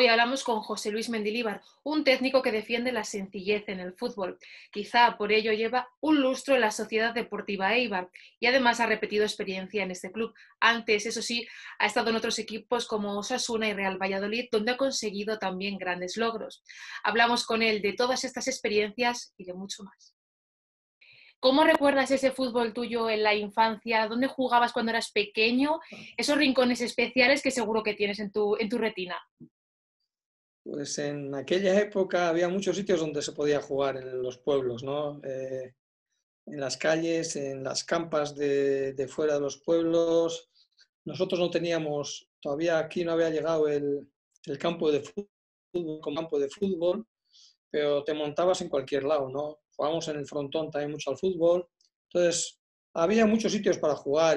Hoy hablamos con José Luis Mendilibar, un técnico que defiende la sencillez en el fútbol. Quizá por ello lleva un lustro en la Sociedad Deportiva Eibar y además ha repetido experiencia en este club. Antes, eso sí, ha estado en otros equipos como Osasuna y Real Valladolid, donde ha conseguido también grandes logros. Hablamos con él de todas estas experiencias y de mucho más. ¿Cómo recuerdas ese fútbol tuyo en la infancia? ¿Dónde jugabas cuando eras pequeño? Esos rincones especiales que seguro que tienes en tu retina. Pues en aquella época había muchos sitios donde se podía jugar en los pueblos, ¿no? En las calles, en las campas de fuera de los pueblos. Nosotros no teníamos, todavía aquí no había llegado el campo de fútbol como campo de fútbol, pero te montabas en cualquier lado, ¿no? Jugábamos en el frontón también mucho al fútbol. Entonces, había muchos sitios para jugar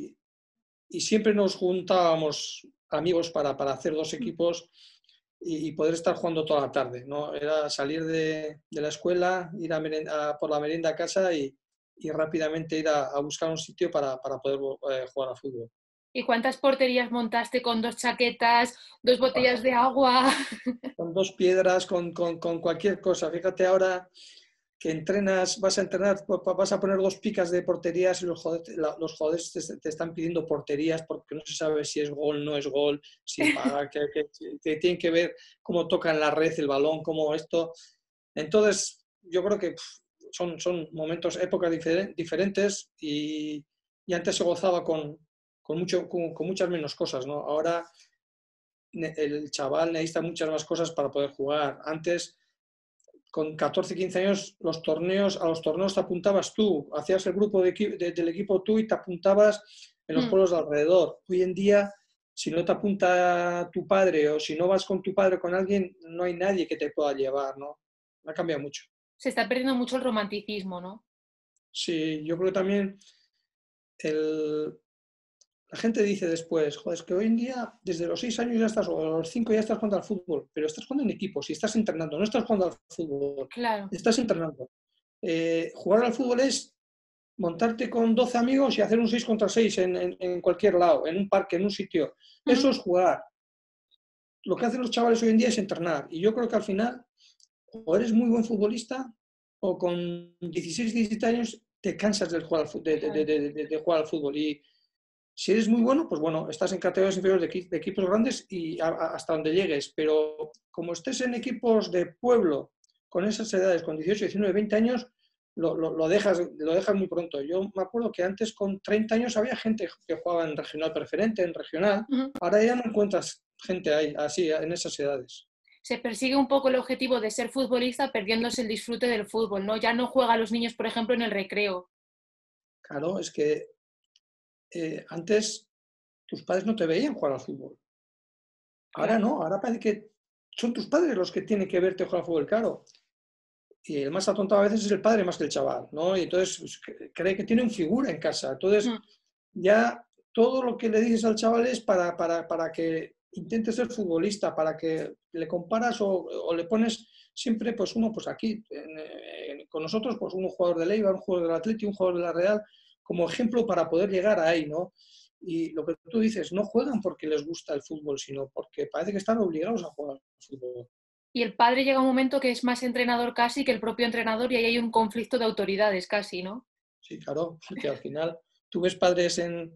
y siempre nos juntábamos amigos para hacer dos equipos y poder estar jugando toda la tarde, ¿no? Era salir de la escuela, ir por la merienda a casa y rápidamente ir a buscar un sitio para poder jugar a fútbol. ¿Y cuántas porterías montaste con 2 chaquetas, 2 botellas de agua? Con dos piedras, con cualquier cosa. Fíjate ahora que entrenas, vas a entrenar, vas a poner dos picas de porterías y los jugadores te están pidiendo porterías porque no se sabe si es gol, no es gol, si que tienen que ver cómo tocan la red, el balón, cómo esto. Entonces, yo creo que son momentos, épocas diferentes y antes se gozaba con muchas menos cosas, ¿no? Ahora el chaval necesita muchas más cosas para poder jugar. Antes, con 14, 15 años, a los torneos te apuntabas tú, hacías el grupo del equipo tú y te apuntabas en los pueblos de alrededor. Hoy en día, si no te apunta tu padre o si no vas con tu padre o con alguien, no hay nadie que te pueda llevar, ¿no? Ha cambiado mucho. Se está perdiendo mucho el romanticismo, ¿no? Sí, yo creo que también el, la gente dice después, joder, es que hoy en día, desde los 6 años ya estás, o a los 5 ya estás jugando al fútbol, pero estás jugando en equipos y estás entrenando, no estás jugando al fútbol, Claro. estás entrenando. Jugar al fútbol es montarte con 12 amigos y hacer un 6 contra 6 en cualquier lado, en un parque, en un sitio. Eso es jugar. Lo que hacen los chavales hoy en día es entrenar. Y yo creo que al final, o eres muy buen futbolista, o con 16, 17 años te cansas de jugar Claro. de jugar al fútbol. Y si eres muy bueno, pues bueno, estás en categorías inferiores de equipos grandes y hasta donde llegues. Pero como estés en equipos de pueblo, con esas edades, con 18, 19, 20 años, lo dejas muy pronto. Yo me acuerdo que antes con 30 años había gente que jugaba en regional preferente, en regional. Ahora ya no encuentras gente ahí, así, en esas edades. Se persigue un poco el objetivo de ser futbolista perdiéndose el disfrute del fútbol, ¿no? Ya no juegan los niños, por ejemplo, en el recreo. Claro, es que antes tus padres no te veían jugar al fútbol. Ahora Claro. no, ahora parece que son tus padres los que tienen que verte jugar al fútbol, claro. Y el más atontado a veces es el padre más que el chaval, ¿no? Y entonces pues, cree que tiene un figura en casa. Entonces ya todo lo que le dices al chaval es para que intente ser futbolista, para que le comparas o le pones siempre, pues uno, pues aquí, con nosotros, pues un jugador del Eibar, un jugador del Atleti, un jugador de la Real, como ejemplo para poder llegar ahí, ¿no? Y lo que tú dices, no juegan porque les gusta el fútbol, sino porque parece que están obligados a jugar al fútbol. Y el padre llega un momento que es más entrenador casi que el propio entrenador y ahí hay un conflicto de autoridades casi, ¿no? Sí, claro, que al final tú ves padres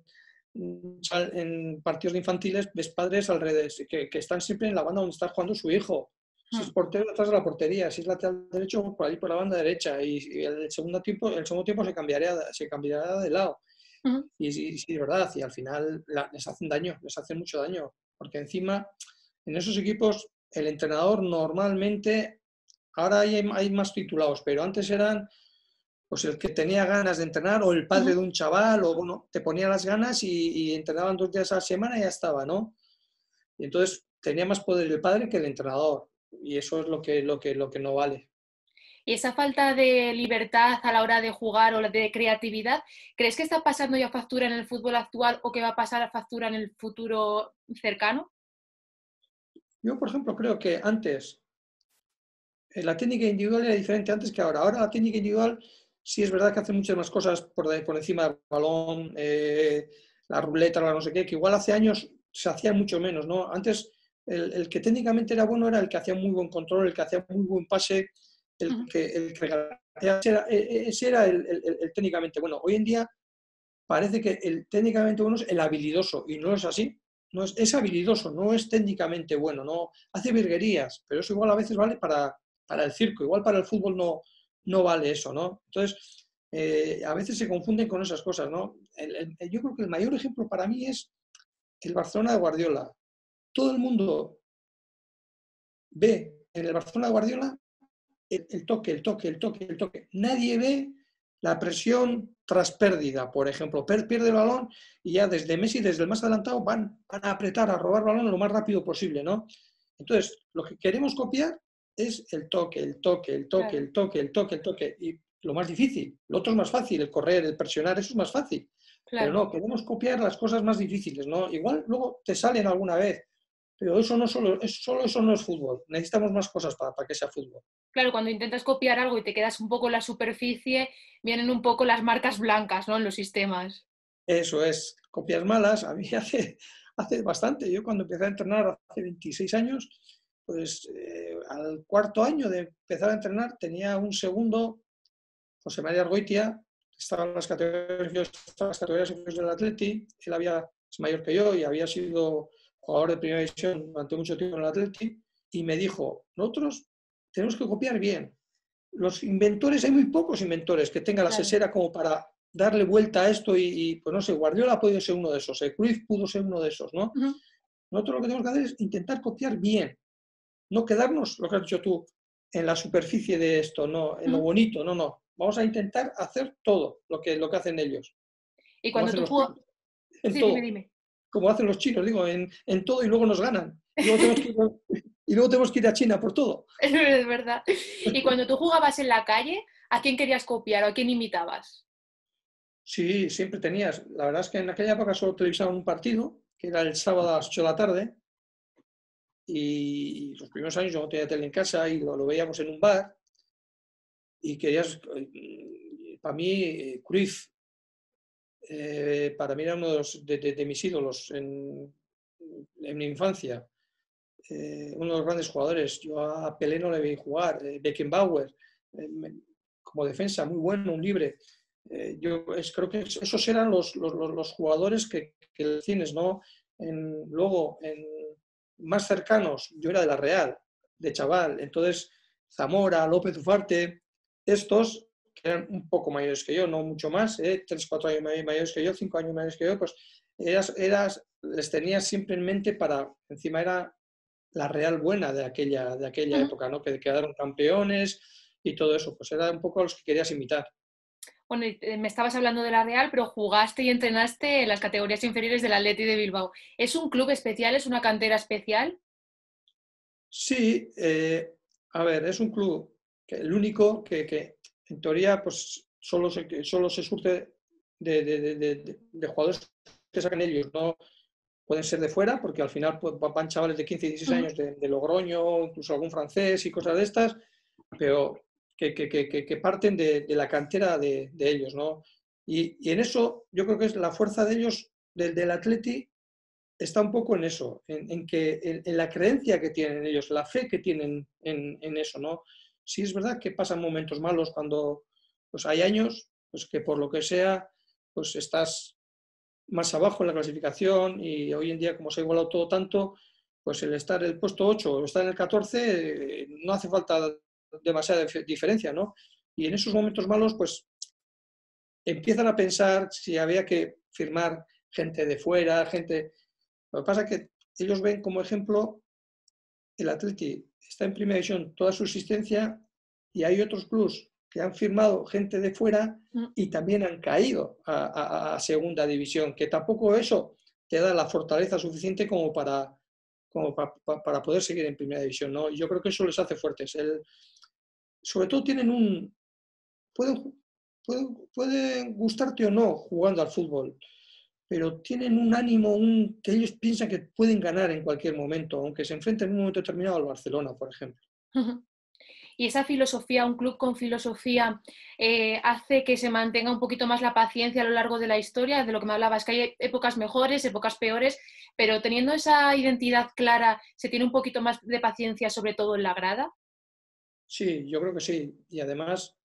en partidos de infantiles, ves padres alrededor que están siempre en la banda donde está jugando su hijo. Si es portero, detrás de la portería. Si es lateral derecho, por ahí por la banda derecha. Y el segundo tiempo se cambiará de lado. Y sí, es verdad. Y al final les hacen daño, les hacen mucho daño. Porque encima, en esos equipos, el entrenador normalmente, ahora hay más titulados, pero antes eran pues el que tenía ganas de entrenar o el padre de un chaval o bueno, te ponía las ganas y entrenaban 2 días a la semana y ya estaba, ¿no? Y entonces tenía más poder el padre que el entrenador y eso es lo que no vale. Y esa falta de libertad a la hora de jugar o de creatividad, ¿crees que está pasando ya factura en el fútbol actual o que va a pasar a factura en el futuro cercano? Yo, por ejemplo, creo que antes la técnica individual era diferente antes que ahora. Ahora la técnica individual sí es verdad que hace muchas más cosas por encima del balón, la ruleta, la no sé qué, que igual hace años se hacía mucho menos, ¿no? Antes el que técnicamente era bueno era el que hacía muy buen control, el que hacía muy buen pase, el que regateaba, ese era el técnicamente bueno. Hoy en día parece que el técnicamente bueno es el habilidoso, y no es así. No es habilidoso, no es técnicamente bueno, no hace virguerías, pero eso igual a veces vale para el circo, igual para el fútbol no vale eso, ¿no? Entonces, a veces se confunden con esas cosas, ¿no? Yo creo que el mayor ejemplo para mí es el Barcelona de Guardiola. Todo el mundo ve en el Barcelona de Guardiola el toque, el toque, el toque, el toque. Nadie ve la presión tras pérdida, por ejemplo. Pierde el balón y ya desde Messi, desde el más adelantado, van a apretar, a robar balón lo más rápido posible, ¿no? Entonces, lo que queremos copiar es el toque, el toque, el toque, Claro, el toque, el toque, el toque. Y lo más difícil. Lo otro es más fácil, el correr, el presionar, eso es más fácil. Pero claro. no, queremos copiar las cosas más difíciles, ¿no? Igual luego te salen alguna vez, pero eso no solo eso no es fútbol. Necesitamos más cosas para que sea fútbol. Claro, cuando intentas copiar algo y te quedas un poco en la superficie, vienen un poco las marcas blancas, ¿no? En los sistemas. Eso es, copias malas. A mí hace bastante. Yo cuando empecé a entrenar hace 26 años, pues al cuarto año de empezar a entrenar tenía un segundo, José María Argoitia, estaba en las categorías inferiores del Atleti. Él es mayor que yo y había sido jugador de primera división durante mucho tiempo en el Atleti, y me dijo, nosotros tenemos que copiar bien. Los inventores, hay muy pocos inventores que tengan la Claro. sesera como para darle vuelta a esto y pues no sé, Guardiola ha podido ser uno de esos, Cruyff pudo ser uno de esos, ¿no? Ujú, Nosotros lo que tenemos que hacer es intentar copiar bien, no quedarnos, lo que has dicho tú, en la superficie de esto, no, en lo ujú. bonito, no, no. Vamos a intentar hacer todo lo que hacen ellos, Y como cuando hacen tú los juegas... chinos, en Sí, dime, todo, dime. como hacen los chinos, digo, en todo, y luego nos ganan. Y luego tenemos que ir a China por todo. Es verdad. Y cuando tú jugabas en la calle, ¿a quién querías copiar o a quién imitabas? Sí, siempre tenías. La verdad es que en aquella época solo televisaban un partido, que era el sábado a las 8 de la tarde, y los primeros años yo no tenía tele en casa y lo veíamos en un bar, y querías, para mí, Cruyff, para mí era uno de mis ídolos en mi infancia, uno de los grandes jugadores. Yo a Pelé no le vi jugar, Beckenbauer, como defensa, muy bueno, un libre. Creo que esos eran los jugadores que tienes, ¿no? Luego, más cercanos, yo era de la Real, de chaval, entonces Zamora, López Ufarte, estos que eran un poco mayores que yo, no mucho más, 3, 4 años mayores que yo, 5 años mayores que yo, pues les tenías siempre en mente encima era la Real buena de aquella Ujú. época, ¿no? Que quedaron campeones y todo eso, pues era un poco a los que querías imitar. Bueno, y, me estabas hablando de la Real, pero jugaste y entrenaste en las categorías inferiores del Atleti de Bilbao. ¿Es un club especial? ¿Es una cantera especial? Sí, a ver, es un club el único que en teoría pues solo se surte de jugadores que sacan ellos, no pueden ser de fuera, porque al final pues, van chavales de 15 y 16 Ujú. años de Logroño, incluso algún francés y cosas de estas, pero que parten de la cantera de ellos, ¿no? Y en eso yo creo que es la fuerza de ellos, del Atleti, está un poco en eso, en la creencia que tienen ellos, la fe que tienen en eso, ¿no? Sí es verdad que pasan momentos malos cuando pues, hay años pues, que por lo que sea, pues estás más abajo en la clasificación, y hoy en día, como se ha igualado todo tanto, pues el estar en el puesto 8 o estar en el 14 no hace falta demasiada diferencia, ¿no? Y en esos momentos malos, pues empiezan a pensar si había que firmar gente de fuera, gente... Lo que pasa es que ellos ven como ejemplo el Atleti está en primera división toda su existencia, y hay otros clubes que han firmado gente de fuera Mm. y también han caído a segunda división, que tampoco eso te da la fortaleza suficiente como para poder seguir en primera división, ¿no? Y yo creo que eso les hace fuertes. Sobre todo pueden, pueden gustarte o no jugando al fútbol, pero tienen un ánimo que ellos piensan que pueden ganar en cualquier momento, aunque se enfrenten en un momento determinado al Barcelona, por ejemplo. Ujú. Y esa filosofía, un club con filosofía, hace que se mantenga un poquito más la paciencia a lo largo de la historia, de lo que me hablabas, que hay épocas mejores, épocas peores, pero teniendo esa identidad clara, ¿se tiene un poquito más de paciencia, sobre todo en la grada? Sí, yo creo que sí. Y además,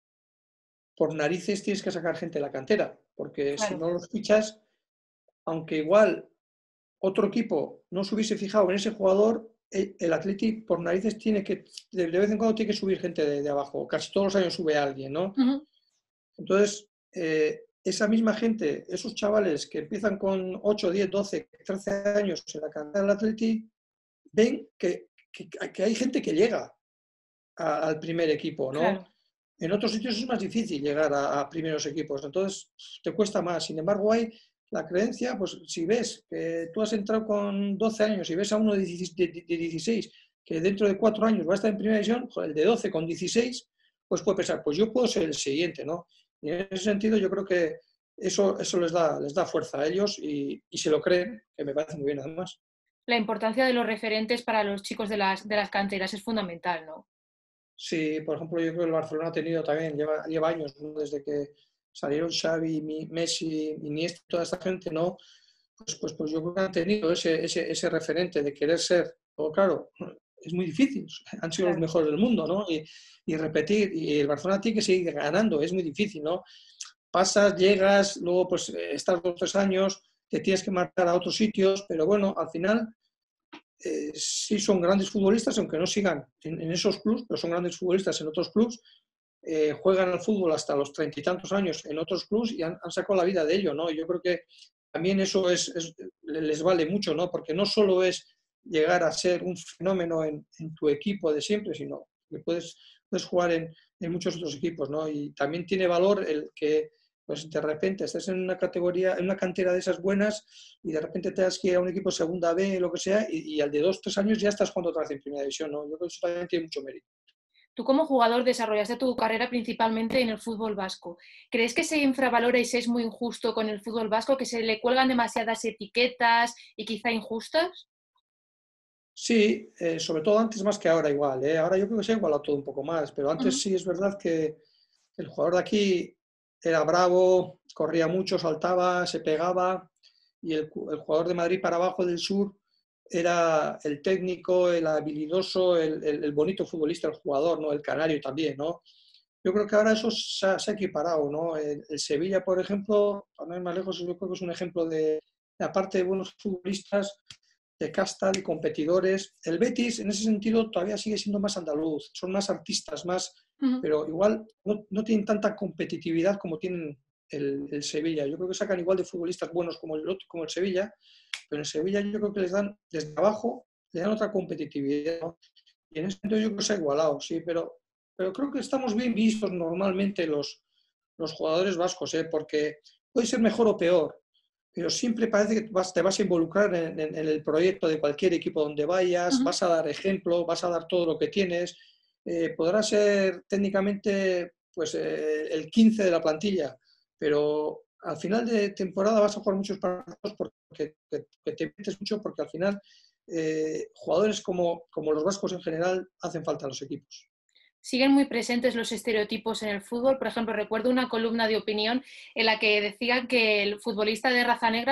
por narices tienes que sacar gente de la cantera, porque si Claro. no los fichas, aunque igual otro equipo no se hubiese fijado en ese jugador, el Atleti por narices tiene que, de vez en cuando tiene que subir gente de abajo, casi todos los años sube alguien, ¿no? Ujú. Entonces, esa misma gente, esos chavales que empiezan con 8, 10, 12, 13 años en la cantera del Atleti, ven que hay gente que llega al primer equipo, ¿no? Claro. En otros sitios es más difícil llegar a primeros equipos, entonces te cuesta más. Sin embargo, hay la creencia, pues si ves que tú has entrado con 12 años y ves a uno de 16 que dentro de 4 años va a estar en primera división, el de 12 con 16, pues puede pensar, pues yo puedo ser el siguiente, ¿no? Y en ese sentido yo creo que eso les da fuerza a ellos y se lo creen, que me parece muy bien además. La importancia de los referentes para los chicos de las canteras es fundamental, ¿no? Sí, por ejemplo, yo creo que el Barcelona ha tenido también, lleva años, ¿no? Desde que salieron Xavi, Messi, Iniesta, toda esta gente, ¿no? Pues yo creo que han tenido ese referente de querer ser, o claro, es muy difícil, han sido los Claro. mejores del mundo, ¿no? Y repetir, y el Barcelona tiene que seguir ganando, es muy difícil, ¿no? Pasas, llegas, luego pues estás 2 o 3 años, te tienes que marcar a otros sitios, pero bueno, al final sí son grandes futbolistas, aunque no sigan en esos clubes, pero son grandes futbolistas en otros clubes, juegan al fútbol hasta los 30 y tantos años en otros clubes y han sacado la vida de ello, ¿no? Yo creo que también eso les vale mucho, ¿no? Porque no solo es llegar a ser un fenómeno en tu equipo de siempre, sino que puedes jugar en muchos otros equipos, ¿no? Y también tiene valor el que pues de repente estés en una categoría, en una cantera de esas buenas y de repente te das que ir a un equipo segunda B, lo que sea, y al de 2 o 3 años ya estás jugando otra vez en primera división, ¿no? Yo creo que eso también tiene mucho mérito. Tú como jugador desarrollaste tu carrera principalmente en el fútbol vasco. ¿Crees que se infravalora y se es muy injusto con el fútbol vasco, que se le cuelgan demasiadas etiquetas y quizá injustas? Sí, sobre todo antes más que ahora igual, ¿eh? Ahora yo creo que se ha igualado todo un poco más, pero antes Ujú. sí es verdad que el jugador de aquí era bravo, corría mucho, saltaba, se pegaba, y el jugador de Madrid para abajo del sur era el técnico, el habilidoso, el bonito futbolista, el jugador, ¿no? El canario también, ¿no? Yo creo que ahora eso se ha equiparado, ¿no? El Sevilla, por ejemplo, para no ir más lejos, yo creo que es un ejemplo de aparte de buenos futbolistas, de casta, de competidores. El Betis, en ese sentido, todavía sigue siendo más andaluz, son más artistas, más, Ujú. pero igual no tienen tanta competitividad como tienen el Sevilla. Yo creo que sacan igual de futbolistas buenos como el Sevilla, pero en Sevilla yo creo que les dan, desde abajo, le dan otra competitividad, ¿no? Y en ese sentido yo creo que se ha igualado, sí, pero creo que estamos bien vistos normalmente los jugadores vascos, ¿eh? Porque puede ser mejor o peor, pero siempre parece que te vas a involucrar en el proyecto de cualquier equipo donde vayas, Ujú. vas a dar ejemplo, vas a dar todo lo que tienes, podrás ser técnicamente pues, el 15 de la plantilla, pero al final de temporada vas a jugar muchos partidos porque que te metes mucho, porque al final jugadores como los vascos en general hacen falta a los equipos. Siguen muy presentes los estereotipos en el fútbol. Por ejemplo, recuerdo una columna de opinión en la que decían que el futbolista de raza negra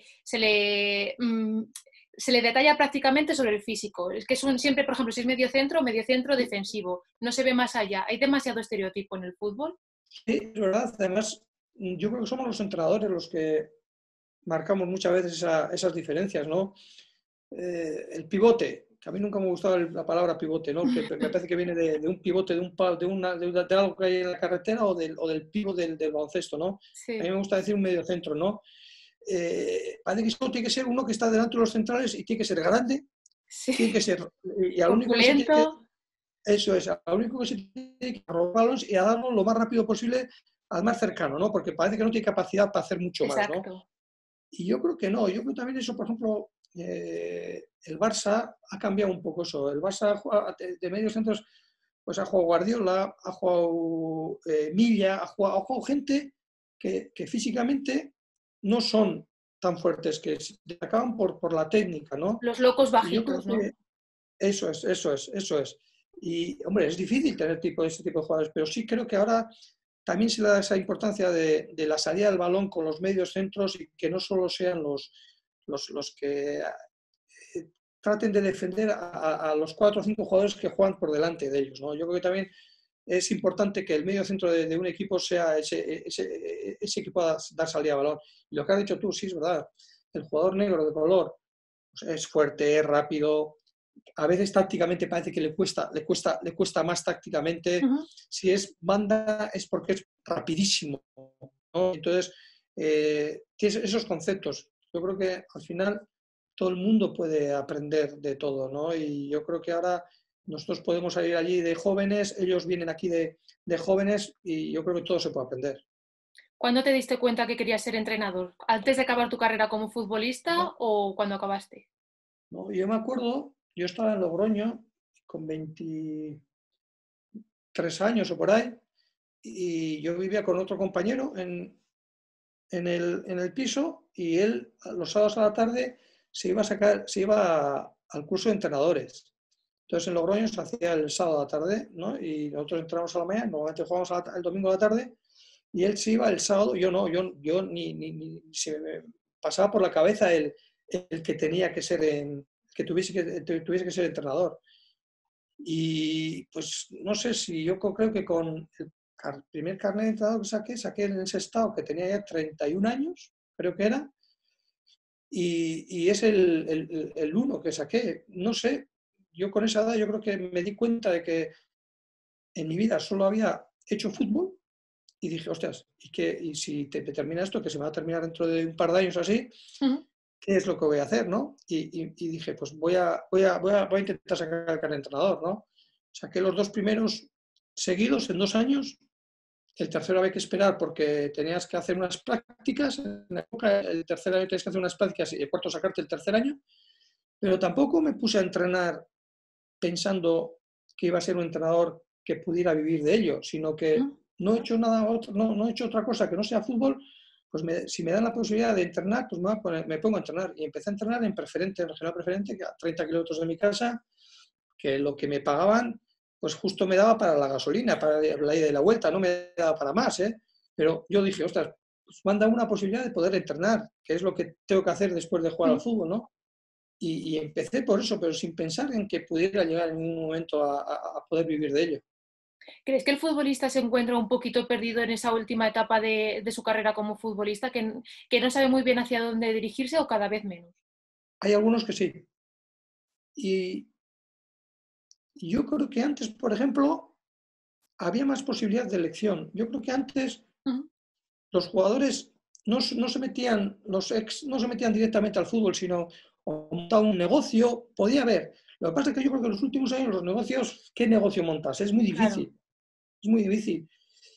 se le detalla prácticamente sobre el físico. Es que es siempre, por ejemplo, si es medio centro defensivo. No se ve más allá. ¿Hay demasiado estereotipo en el fútbol? Sí, es verdad. Además, yo creo que somos los entrenadores los que marcamos muchas veces esas diferencias, ¿no? El pivote, que a mí nunca me ha gustado la palabra pivote, ¿no? Que me parece que viene de un pivote, de algo que hay en la carretera o del pivo del baloncesto, ¿no? A mí Sí, me gusta decir un medio centro, ¿no? Parece que solo tiene que ser uno que está delante de los centrales y tiene que ser grande, sí. tiene que ser, y al único que se tiene que, Corpulento. eso es, al único que se tiene que robarlos y a darlo lo más rápido posible al más cercano, ¿no? Porque parece que no tiene capacidad para hacer mucho más, ¿no? Exacto. Y yo creo que no, yo creo también eso, por ejemplo, el Barça ha cambiado un poco eso. El Barça de medios centros, pues ha jugado Guardiola, ha jugado Milla, ha jugado gente que físicamente no son tan fuertes, que se destacaban por la técnica, ¿no? Los locos Y yo creo bajitos, ¿no? que eso es. Y, hombre, es difícil tener este tipo de jugadores, pero sí creo que ahora también se le da esa importancia de la salida del balón con los medios centros y que no solo sean los que traten de defender a los 4 o 5 jugadores que juegan por delante de ellos, ¿no? Yo creo que también es importante que el medio centro de un equipo sea ese que pueda dar salida a balón. Y lo que has dicho tú, sí, es verdad. El jugador negro de color pues, es fuerte, es rápido. A veces tácticamente parece que le cuesta más tácticamente. Ujú. Si es banda es porque es rapidísimo, ¿no? Entonces, tienes esos conceptos. Yo creo que al final todo el mundo puede aprender de todo, ¿no? Y yo creo que ahora nosotros podemos salir allí de jóvenes, ellos vienen aquí de jóvenes y yo creo que todo se puede aprender. ¿Cuándo te diste cuenta que querías ser entrenador? ¿Antes de acabar tu carrera como futbolista ¿No? o cuando acabaste? ¿No? Yo me acuerdo, yo estaba en Logroño con 23 años o por ahí, y yo vivía con otro compañero en el piso y él los sábados a la tarde se iba al curso de entrenadores. Entonces en Logroño se hacía el sábado a la tarde, ¿no? Y nosotros entramos a la mañana, normalmente jugábamos el domingo a la tarde, y él se iba el sábado, yo no, yo ni se me pasaba por la cabeza el que tenía que ser, que tuviese que ser entrenador. Y pues no sé si yo creo que con el primer carnet de entrenador que saqué en ese estado que tenía ya 31 años, creo que era, y es el uno que saqué. No sé, yo con esa edad yo creo que me di cuenta de que en mi vida solo había hecho fútbol y dije, ostras, ¿y si te termina esto, que se me va a terminar dentro de un par de años así, Ujú. qué es lo que voy a hacer, ¿no? Y dije, pues voy a intentar sacar el carnet de entrenador, ¿no? Saqué los 2 primeros seguidos en 2 años. El tercero había que esperar porque tenías que hacer unas prácticas. En la época, el tercer año tenías que hacer unas prácticas y el cuarto sacarte el tercer año. Pero tampoco me puse a entrenar pensando que iba a ser un entrenador que pudiera vivir de ello, sino que Ujú. no he hecho nada otro, no he hecho otra cosa que no sea fútbol. Pues si me dan la posibilidad de entrenar, pues me pongo a entrenar. Y empecé a entrenar en preferente, en regional preferente, que a 30 kilómetros de mi casa, que lo que me pagaban, pues justo me daba para la gasolina, para la ida y la vuelta, no me daba para más, ¿eh? Pero yo dije, ostras, pues me han dado una posibilidad de poder entrenar, que es lo que tengo que hacer después de jugar al Ujú. fútbol, ¿no? Y empecé por eso, pero sin pensar en que pudiera llegar en un momento a poder vivir de ello. ¿Crees que el futbolista se encuentra un poquito perdido en esa última etapa de su carrera como futbolista, que no sabe muy bien hacia dónde dirigirse o cada vez menos? Hay algunos que sí. Y yo creo que antes, por ejemplo, había más posibilidad de elección. Yo creo que antes Ujú. los jugadores no se metían, los ex no se metían directamente al fútbol, sino montaban un negocio, podía haber. Lo que pasa es que yo creo que en los últimos años los negocios, ¿qué negocio montas? Es muy Claro. difícil, es muy difícil.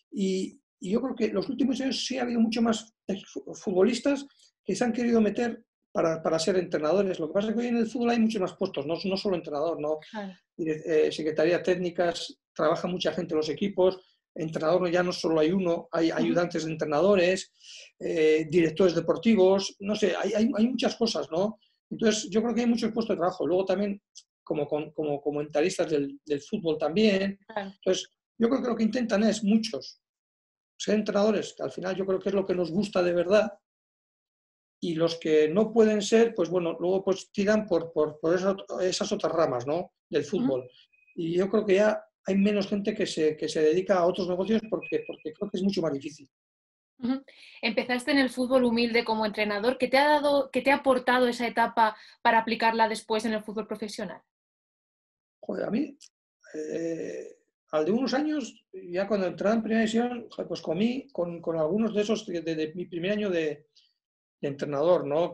Y yo creo que en los últimos años sí ha habido mucho más futbolistas que se han querido meter para ser entrenadores. Lo que pasa es que hoy en el fútbol hay muchos más puestos, no solo entrenador, ¿no? Claro. Secretaría técnicas, trabaja mucha gente en los equipos, entrenador ya no solo hay uno, hay Ujú. ayudantes de entrenadores, directores deportivos, no sé, hay muchas cosas, ¿no? Entonces yo creo que hay muchos puestos de trabajo. Luego también como comentaristas del fútbol también. Claro. Entonces yo creo que lo que intentan es muchos ser entrenadores, que al final yo creo que es lo que nos gusta de verdad, y los que no pueden ser, pues bueno, luego pues tiran por esas otras ramas, ¿no? Del Ujú. fútbol. Y yo creo que ya hay menos gente que se dedica a otros negocios porque creo que es mucho más difícil. Ujú. Empezaste en el fútbol humilde como entrenador. ¿Qué te ha aportado esa etapa para aplicarla después en el fútbol profesional? Joder, a mí, eh, al de unos años, ya cuando entraba en primera división, joder, pues comí con algunos de esos de mi primer año de entrenador, ¿no?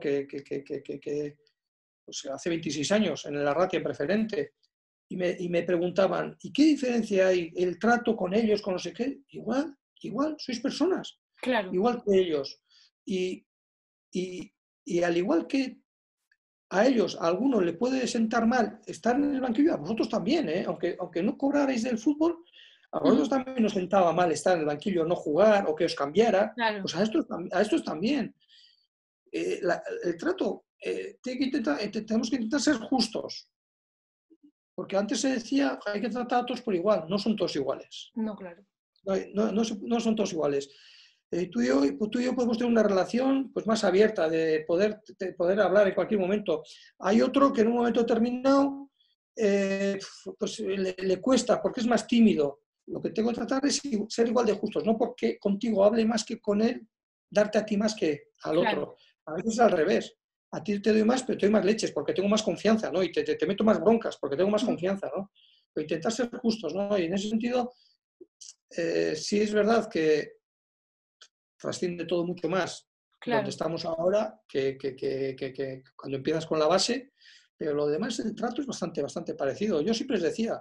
Pues hace 26 años en el Arratia en preferente. Y me preguntaban, ¿y qué diferencia hay el trato con ellos, con no sé qué? Igual, sois personas, Claro. igual que ellos. Y, y, y al igual que a ellos, a algunos le puede sentar mal estar en el banquillo, a vosotros también, ¿eh? Aunque no cobrarais del fútbol, a vosotros Ujú. también os sentaba mal estar en el banquillo, no jugar o que os cambiara, Claro. pues a estos también. El trato, tenemos que intentar ser justos. Porque antes se decía, hay que tratar a todos por igual, no son todos iguales. No, claro. No son todos iguales. Tú y yo podemos tener una relación pues, más abierta, de poder hablar en cualquier momento. Hay otro que en un momento determinado pues, le cuesta porque es más tímido. Lo que tengo que tratar es ser igual de justos, no porque contigo hable más que con él, darte a ti más que al Claro. otro. A veces es al revés. A ti te doy más, pero te doy más leches porque tengo más confianza, ¿no? Y te meto más broncas porque tengo más confianza, ¿no? Pero intentar ser justos, ¿no? Y en ese sentido, sí es verdad que trasciende todo mucho más donde Claro. estamos ahora que cuando empiezas con la base, pero lo demás, el trato es bastante parecido. Yo siempre les decía,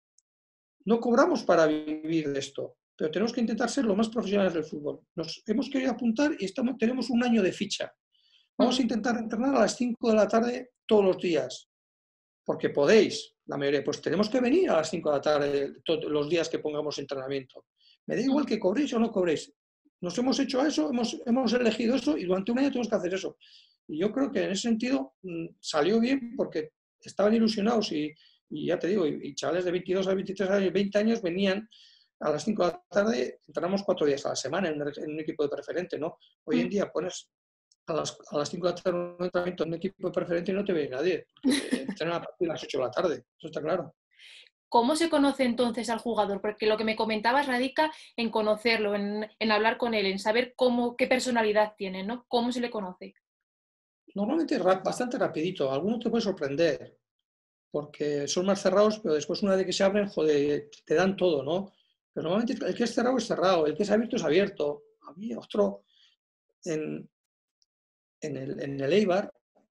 no cobramos para vivir de esto, pero tenemos que intentar ser lo más profesionales del fútbol. Nos hemos querido apuntar y tenemos un año de ficha. Vamos a intentar entrenar a las 5 de la tarde todos los días, porque podéis, la mayoría, pues tenemos que venir a las 5 de la tarde todos los días que pongamos entrenamiento. Me da igual que cobréis o no cobréis. Nos hemos hecho eso, hemos elegido eso y durante un año tenemos que hacer eso. Y yo creo que en ese sentido salió bien porque estaban ilusionados y ya te digo, y chavales de 22 a 23 años, 20 años venían a las 5 de la tarde, entrenamos 4 días a la semana en un equipo de preferente, ¿no? Hoy en día pones a las 5 de la tarde un entrenamiento en un equipo de preferente y no te ve nadie, porque entrenan a partir de las 8 de la tarde, eso está claro. ¿Cómo se conoce entonces al jugador? Porque lo que me comentabas radica en conocerlo, en hablar con él, en saber qué personalidad tiene, ¿no? ¿Cómo se le conoce? Normalmente bastante rapidito, algunos te pueden sorprender, porque son más cerrados, pero después una vez que se abren, joder, te dan todo, ¿no? Pero normalmente el que es cerrado, el que es abierto. Había otro en, en el Eibar,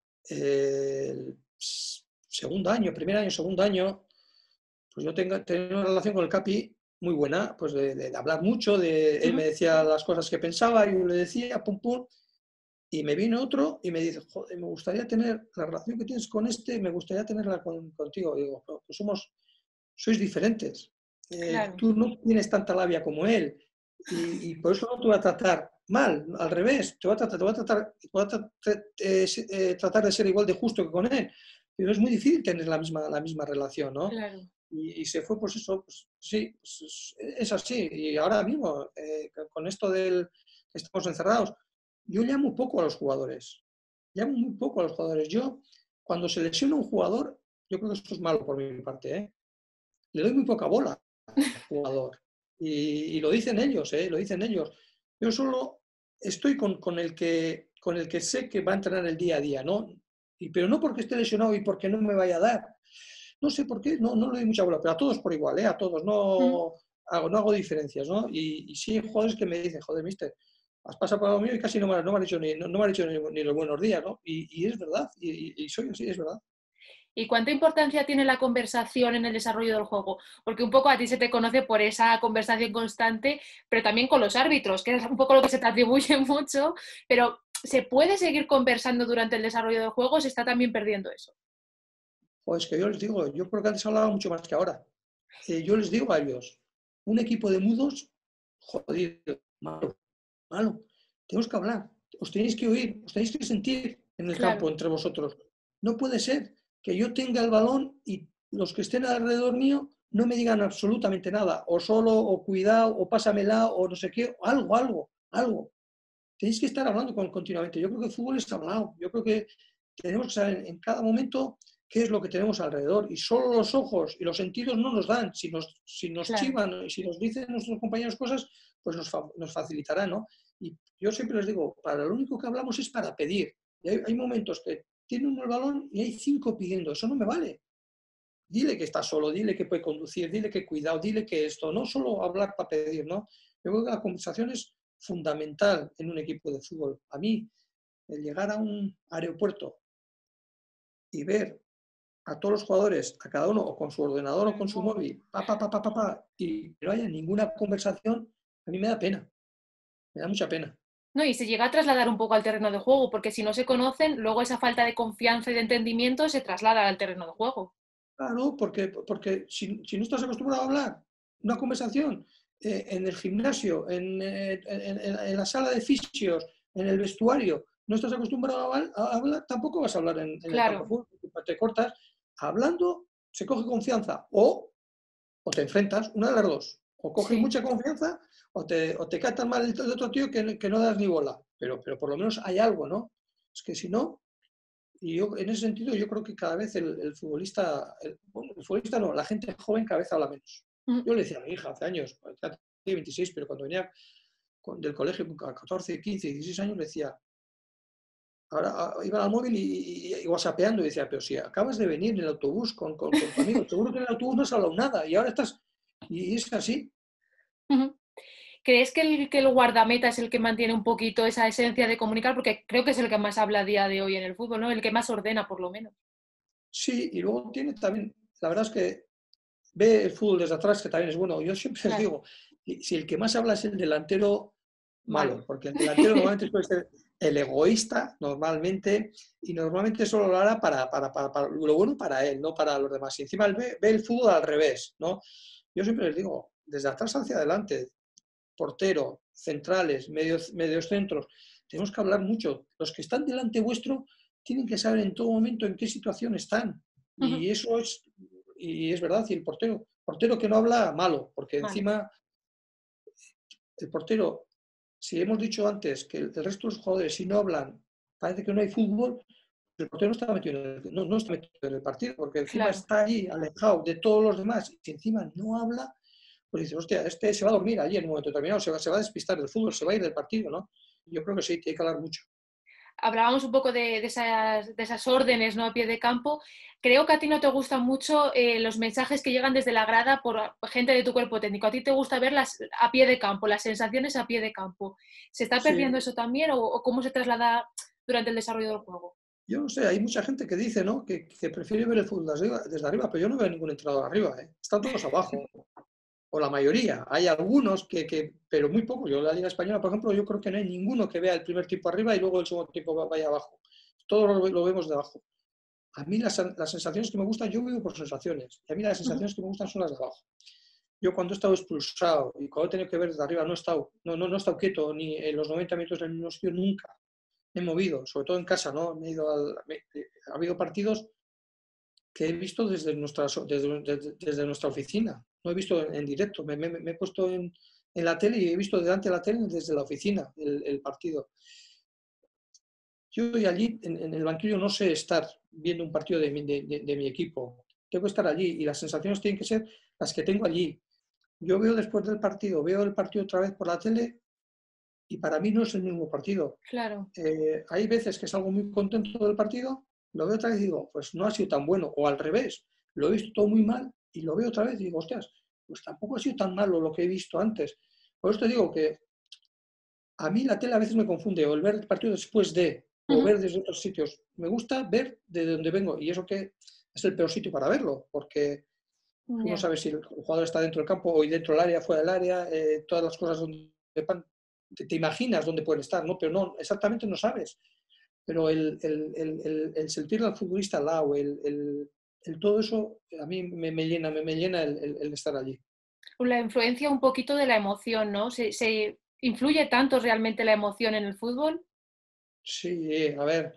el primer año, segundo año, pues yo tengo una relación con el Capi muy buena, pues de hablar mucho, él me decía las cosas que pensaba, yo le decía, pum, pum, y me vino otro y me dice, joder, me gustaría tener la relación que tienes con este, me gustaría tenerla contigo. Y digo, pues sois diferentes. Claro. Tú no tienes tanta labia como él y por eso no te voy a tratar mal, al revés, tratar de ser igual de justo que con él. Pero es muy difícil tener la misma relación, ¿no? Claro. Y se fue, pues eso, pues sí, pues es así. Y ahora mismo, con esto del que estamos encerrados, yo llamo poco a los jugadores. Llamo muy poco a los jugadores. Yo, cuando se lesiona un jugador, yo creo que esto es malo por mi parte, ¿eh? Le doy muy poca bola al jugador. Y lo dicen ellos, ¿eh? Lo dicen ellos. Yo solo estoy con el que sé que va a entrenar el día a día, ¿no? Pero no porque esté lesionado y porque no me vaya a dar. No sé por qué, no le doy mucha bola, pero a todos por igual, ¿eh? A todos, no hago diferencias, ¿no? Y sí hay jugadores que me dicen, joder, mister, has pasado por lo mío y casi no me han dicho no me han dicho ni los buenos días, ¿no? Y es verdad, y soy así, es verdad. ¿Y cuánta importancia tiene la conversación en el desarrollo del juego? Porque un poco a ti se te conoce por esa conversación constante, pero también con los árbitros, que es un poco lo que se te atribuye mucho, pero ¿se puede seguir conversando durante el desarrollo del juego o se está también perdiendo eso? Pues que yo les digo, yo creo que antes hablaba mucho más que ahora. Yo les digo a ellos, un equipo de mudos, jodido, malo, malo. Tenemos que hablar, os tenéis que oír, os tenéis que sentir en el campo Claro. entre vosotros. No puede ser que yo tenga el balón y los que estén alrededor mío no me digan absolutamente nada, o solo, o cuidado, o pásamela, o no sé qué, algo. Tenéis que estar hablando continuamente. Yo creo que el fútbol es hablado. Yo creo que tenemos que saber en cada momento qué es lo que tenemos alrededor. Y solo los ojos y los sentidos no nos dan. Si nos Claro. chivan y si nos dicen nuestros compañeros cosas, pues nos facilitará, ¿no? Y yo siempre les digo, para lo único que hablamos es para pedir. Y hay momentos que tiene uno el balón y hay 5 pidiendo. Eso no me vale. Dile que está solo, dile que puede conducir, dile que cuidado, dile que esto. No solo hablar para pedir, ¿no? Yo creo que la conversación es fundamental en un equipo de fútbol. A mí, el llegar a un aeropuerto y ver a todos los jugadores, a cada uno o con su ordenador o con su móvil, y no haya ninguna conversación, a mí me da pena, me da mucha pena. No, y se llega a trasladar un poco al terreno de juego, porque si no se conocen, luego esa falta de confianza y de entendimiento se traslada al terreno de juego. Claro, porque si no estás acostumbrado a hablar, una conversación en el gimnasio, en la sala de fisios, en el vestuario, no estás acostumbrado a hablar, tampoco vas a hablar en el campo de Claro. fútbol, te cortas. Hablando se coge confianza o te enfrentas, una de las dos. O coges Sí. mucha confianza o te cae tan mal el otro tío que no das ni bola. Pero por lo menos hay algo, ¿no? Es que si no, y yo en ese sentido yo creo que cada vez el futbolista, bueno, el futbolista no, la gente joven cada vez habla menos. Mm. Yo le decía a mi hija hace años, ya tiene 26, pero cuando venía del colegio con 14, 15, 16 años, le decía, ahora iba al móvil y whatsappeando y decía, pero si acabas de venir en el autobús con tu amigo, seguro que en el autobús no has hablado nada y ahora estás... Y es así. Ujú. ¿Crees que el guardameta es el que mantiene un poquito esa esencia de comunicar? Porque creo que es el que más habla a día de hoy en el fútbol, ¿no? El que más ordena, por lo menos. Sí, y luego tiene también, la verdad es que ve el fútbol desde atrás, que también es bueno. Yo siempre les Claro, digo, si el que más habla es el delantero, malo. malo, porque el delantero normalmente suele ser el egoísta, normalmente, y normalmente solo lo hará para lo bueno para él, no para los demás. Y encima él ve el fútbol al revés, ¿no? Yo siempre les digo, desde atrás hacia adelante, portero, centrales, medios centros, tenemos que hablar mucho. Los que están delante vuestro tienen que saber en todo momento en qué situación están. Ujú. Y eso es verdad. Y el portero que no habla, malo, porque Malo. encima el portero, si hemos dicho antes que el resto de los jugadores, si no hablan, parece que no hay fútbol, el portero no está metido no está metido en el partido, porque encima Claro. está ahí alejado de todos los demás, y si encima no habla, pues dices, hostia, este se va a dormir allí en un momento determinado, se va a despistar del fútbol, se va a ir del partido, ¿no? Yo creo que sí, tiene que hablar mucho. Hablábamos un poco de esas órdenes, ¿no? A pie de campo. Creo que a ti no te gustan mucho los mensajes que llegan desde la grada por gente de tu cuerpo técnico. A ti te gusta verlas a pie de campo, las sensaciones a pie de campo. ¿Se está perdiendo Sí, eso también o cómo se traslada durante el desarrollo del juego? yo no sé, hay mucha gente que dice, ¿no? Que prefiere ver el fútbol desde arriba, pero yo no veo ningún entrenador arriba, ¿eh? Están todos abajo, o la mayoría. Hay algunos pero muy pocos. Yo en la Liga Española, por ejemplo, yo creo que no hay ninguno que vea el primer tiempo arriba y luego el segundo tiempo vaya abajo. Todos lo vemos de abajo. A mí las sensaciones que me gustan, yo vivo por sensaciones. Y a mí las Ujú. sensaciones que me gustan son las de abajo. Yo cuando he estado expulsado y cuando he tenido que ver desde arriba, no he estado quieto ni en los 90 minutos en el mismo sitio, nunca. Me he movido, sobre todo en casa, ¿no? Ha habido partidos que he visto desde nuestra oficina. No he visto en directo. Me he puesto en la tele y he visto delante de la tele desde la oficina el partido. Yo estoy allí en el banquillo, no sé estar viendo un partido de mi equipo. Tengo que estar allí y las sensaciones tienen que ser las que tengo allí. Yo veo después del partido, veo el partido otra vez por la tele y para mí no es el mismo partido. Claro. Hay veces que salgo muy contento del partido, lo veo otra vez y digo, pues no ha sido tan bueno, o al revés, lo he visto todo muy mal y lo veo otra vez y digo, hostias, pues tampoco ha sido tan malo lo que he visto antes. Por esto digo que a mí la tele a veces me confunde, o el ver el partido después o Ujú. ver desde otros sitios. Me gusta ver de donde vengo y eso que es el peor sitio para verlo, porque tú no Ya. sabes si el jugador está dentro del campo o dentro del área, fuera del área, todas las cosas donde te imaginas dónde pueden estar, ¿no? Pero no, exactamente no sabes. Pero el sentir al futbolista al lado, todo eso, a mí me llena el estar allí. La influencia un poquito de la emoción, ¿no? ¿Se influye tanto realmente la emoción en el fútbol? Sí, a ver,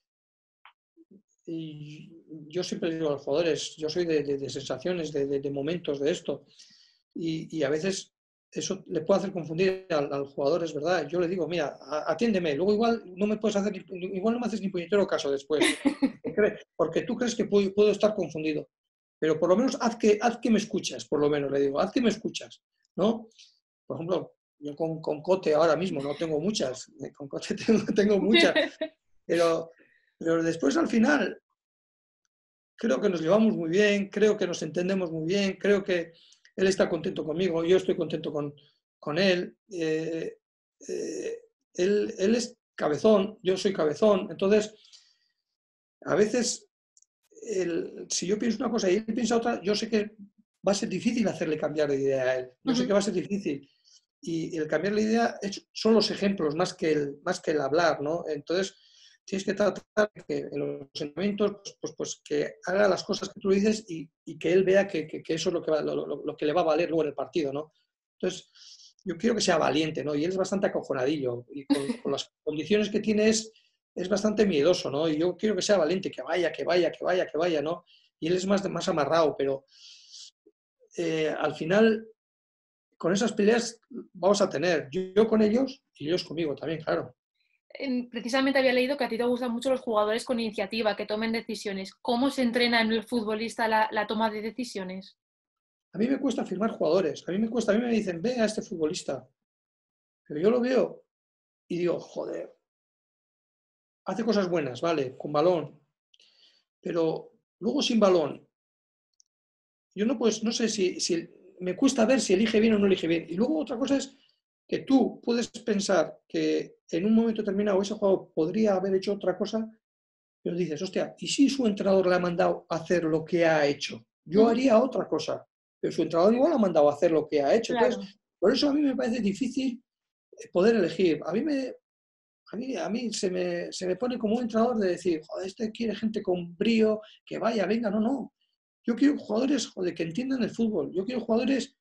y yo siempre digo a los jugadores, yo soy de sensaciones, de momentos, de esto, y a veces eso le puede hacer confundir al jugador, es verdad. Yo le digo, mira, atiéndeme, luego igual no me puedes hacer, igual no me haces ni puñetero caso después, porque tú crees que puedo estar confundido, pero por lo menos haz que me escuchas, por lo menos le digo, haz que me escuchas, ¿no? Por ejemplo, yo con Cote ahora mismo no tengo muchas, con Cote tengo muchas, pero, pero después al final creo que nos llevamos muy bien, creo que nos entendemos muy bien, creo que él está contento conmigo, yo estoy contento con él. Él es cabezón, yo soy cabezón, entonces a veces si yo pienso una cosa y él piensa otra, yo sé que va a ser difícil hacerle cambiar de idea a él, yo sé que Ujú. va a ser difícil. Y el cambiar la idea son los ejemplos más que el hablar, ¿no? Entonces, tienes que tratar que en los entrenamientos, pues que haga las cosas que tú le dices y que él vea que eso es lo que le va a valer luego en el partido, ¿no? Entonces, yo quiero que sea valiente, ¿no? Y él es bastante acojonadillo y con las condiciones que tiene es bastante miedoso, ¿no? Y yo quiero que sea valiente, que vaya, ¿no? y él es más amarrado, pero al final con esas peleas vamos a tener, yo con ellos y ellos conmigo también, claro. Precisamente había leído que a ti te gustan mucho los jugadores con iniciativa, que tomen decisiones. ¿Cómo se entrena en el futbolista la toma de decisiones? A mí me cuesta firmar jugadores, a mí me dicen, ve a este futbolista, pero yo lo veo y digo, joder, hace cosas buenas, vale, con balón, pero luego sin balón, yo no, pues, no sé si me cuesta ver si elige bien o no elige bien. Y luego otra cosa es que tú puedes pensar que en un momento determinado ese jugador podría haber hecho otra cosa, pero dices, hostia, ¿y si su entrenador le ha mandado a hacer lo que ha hecho? Yo haría otra cosa, pero su entrenador igual ha mandado a hacer lo que ha hecho. Claro. Entonces, por eso a mí me parece difícil poder elegir. A mí se me pone como un entrenador de decir, joder, este quiere gente con brío, que vaya, venga, no, no. Yo quiero jugadores, joder, que entiendan el fútbol. Yo quiero jugadores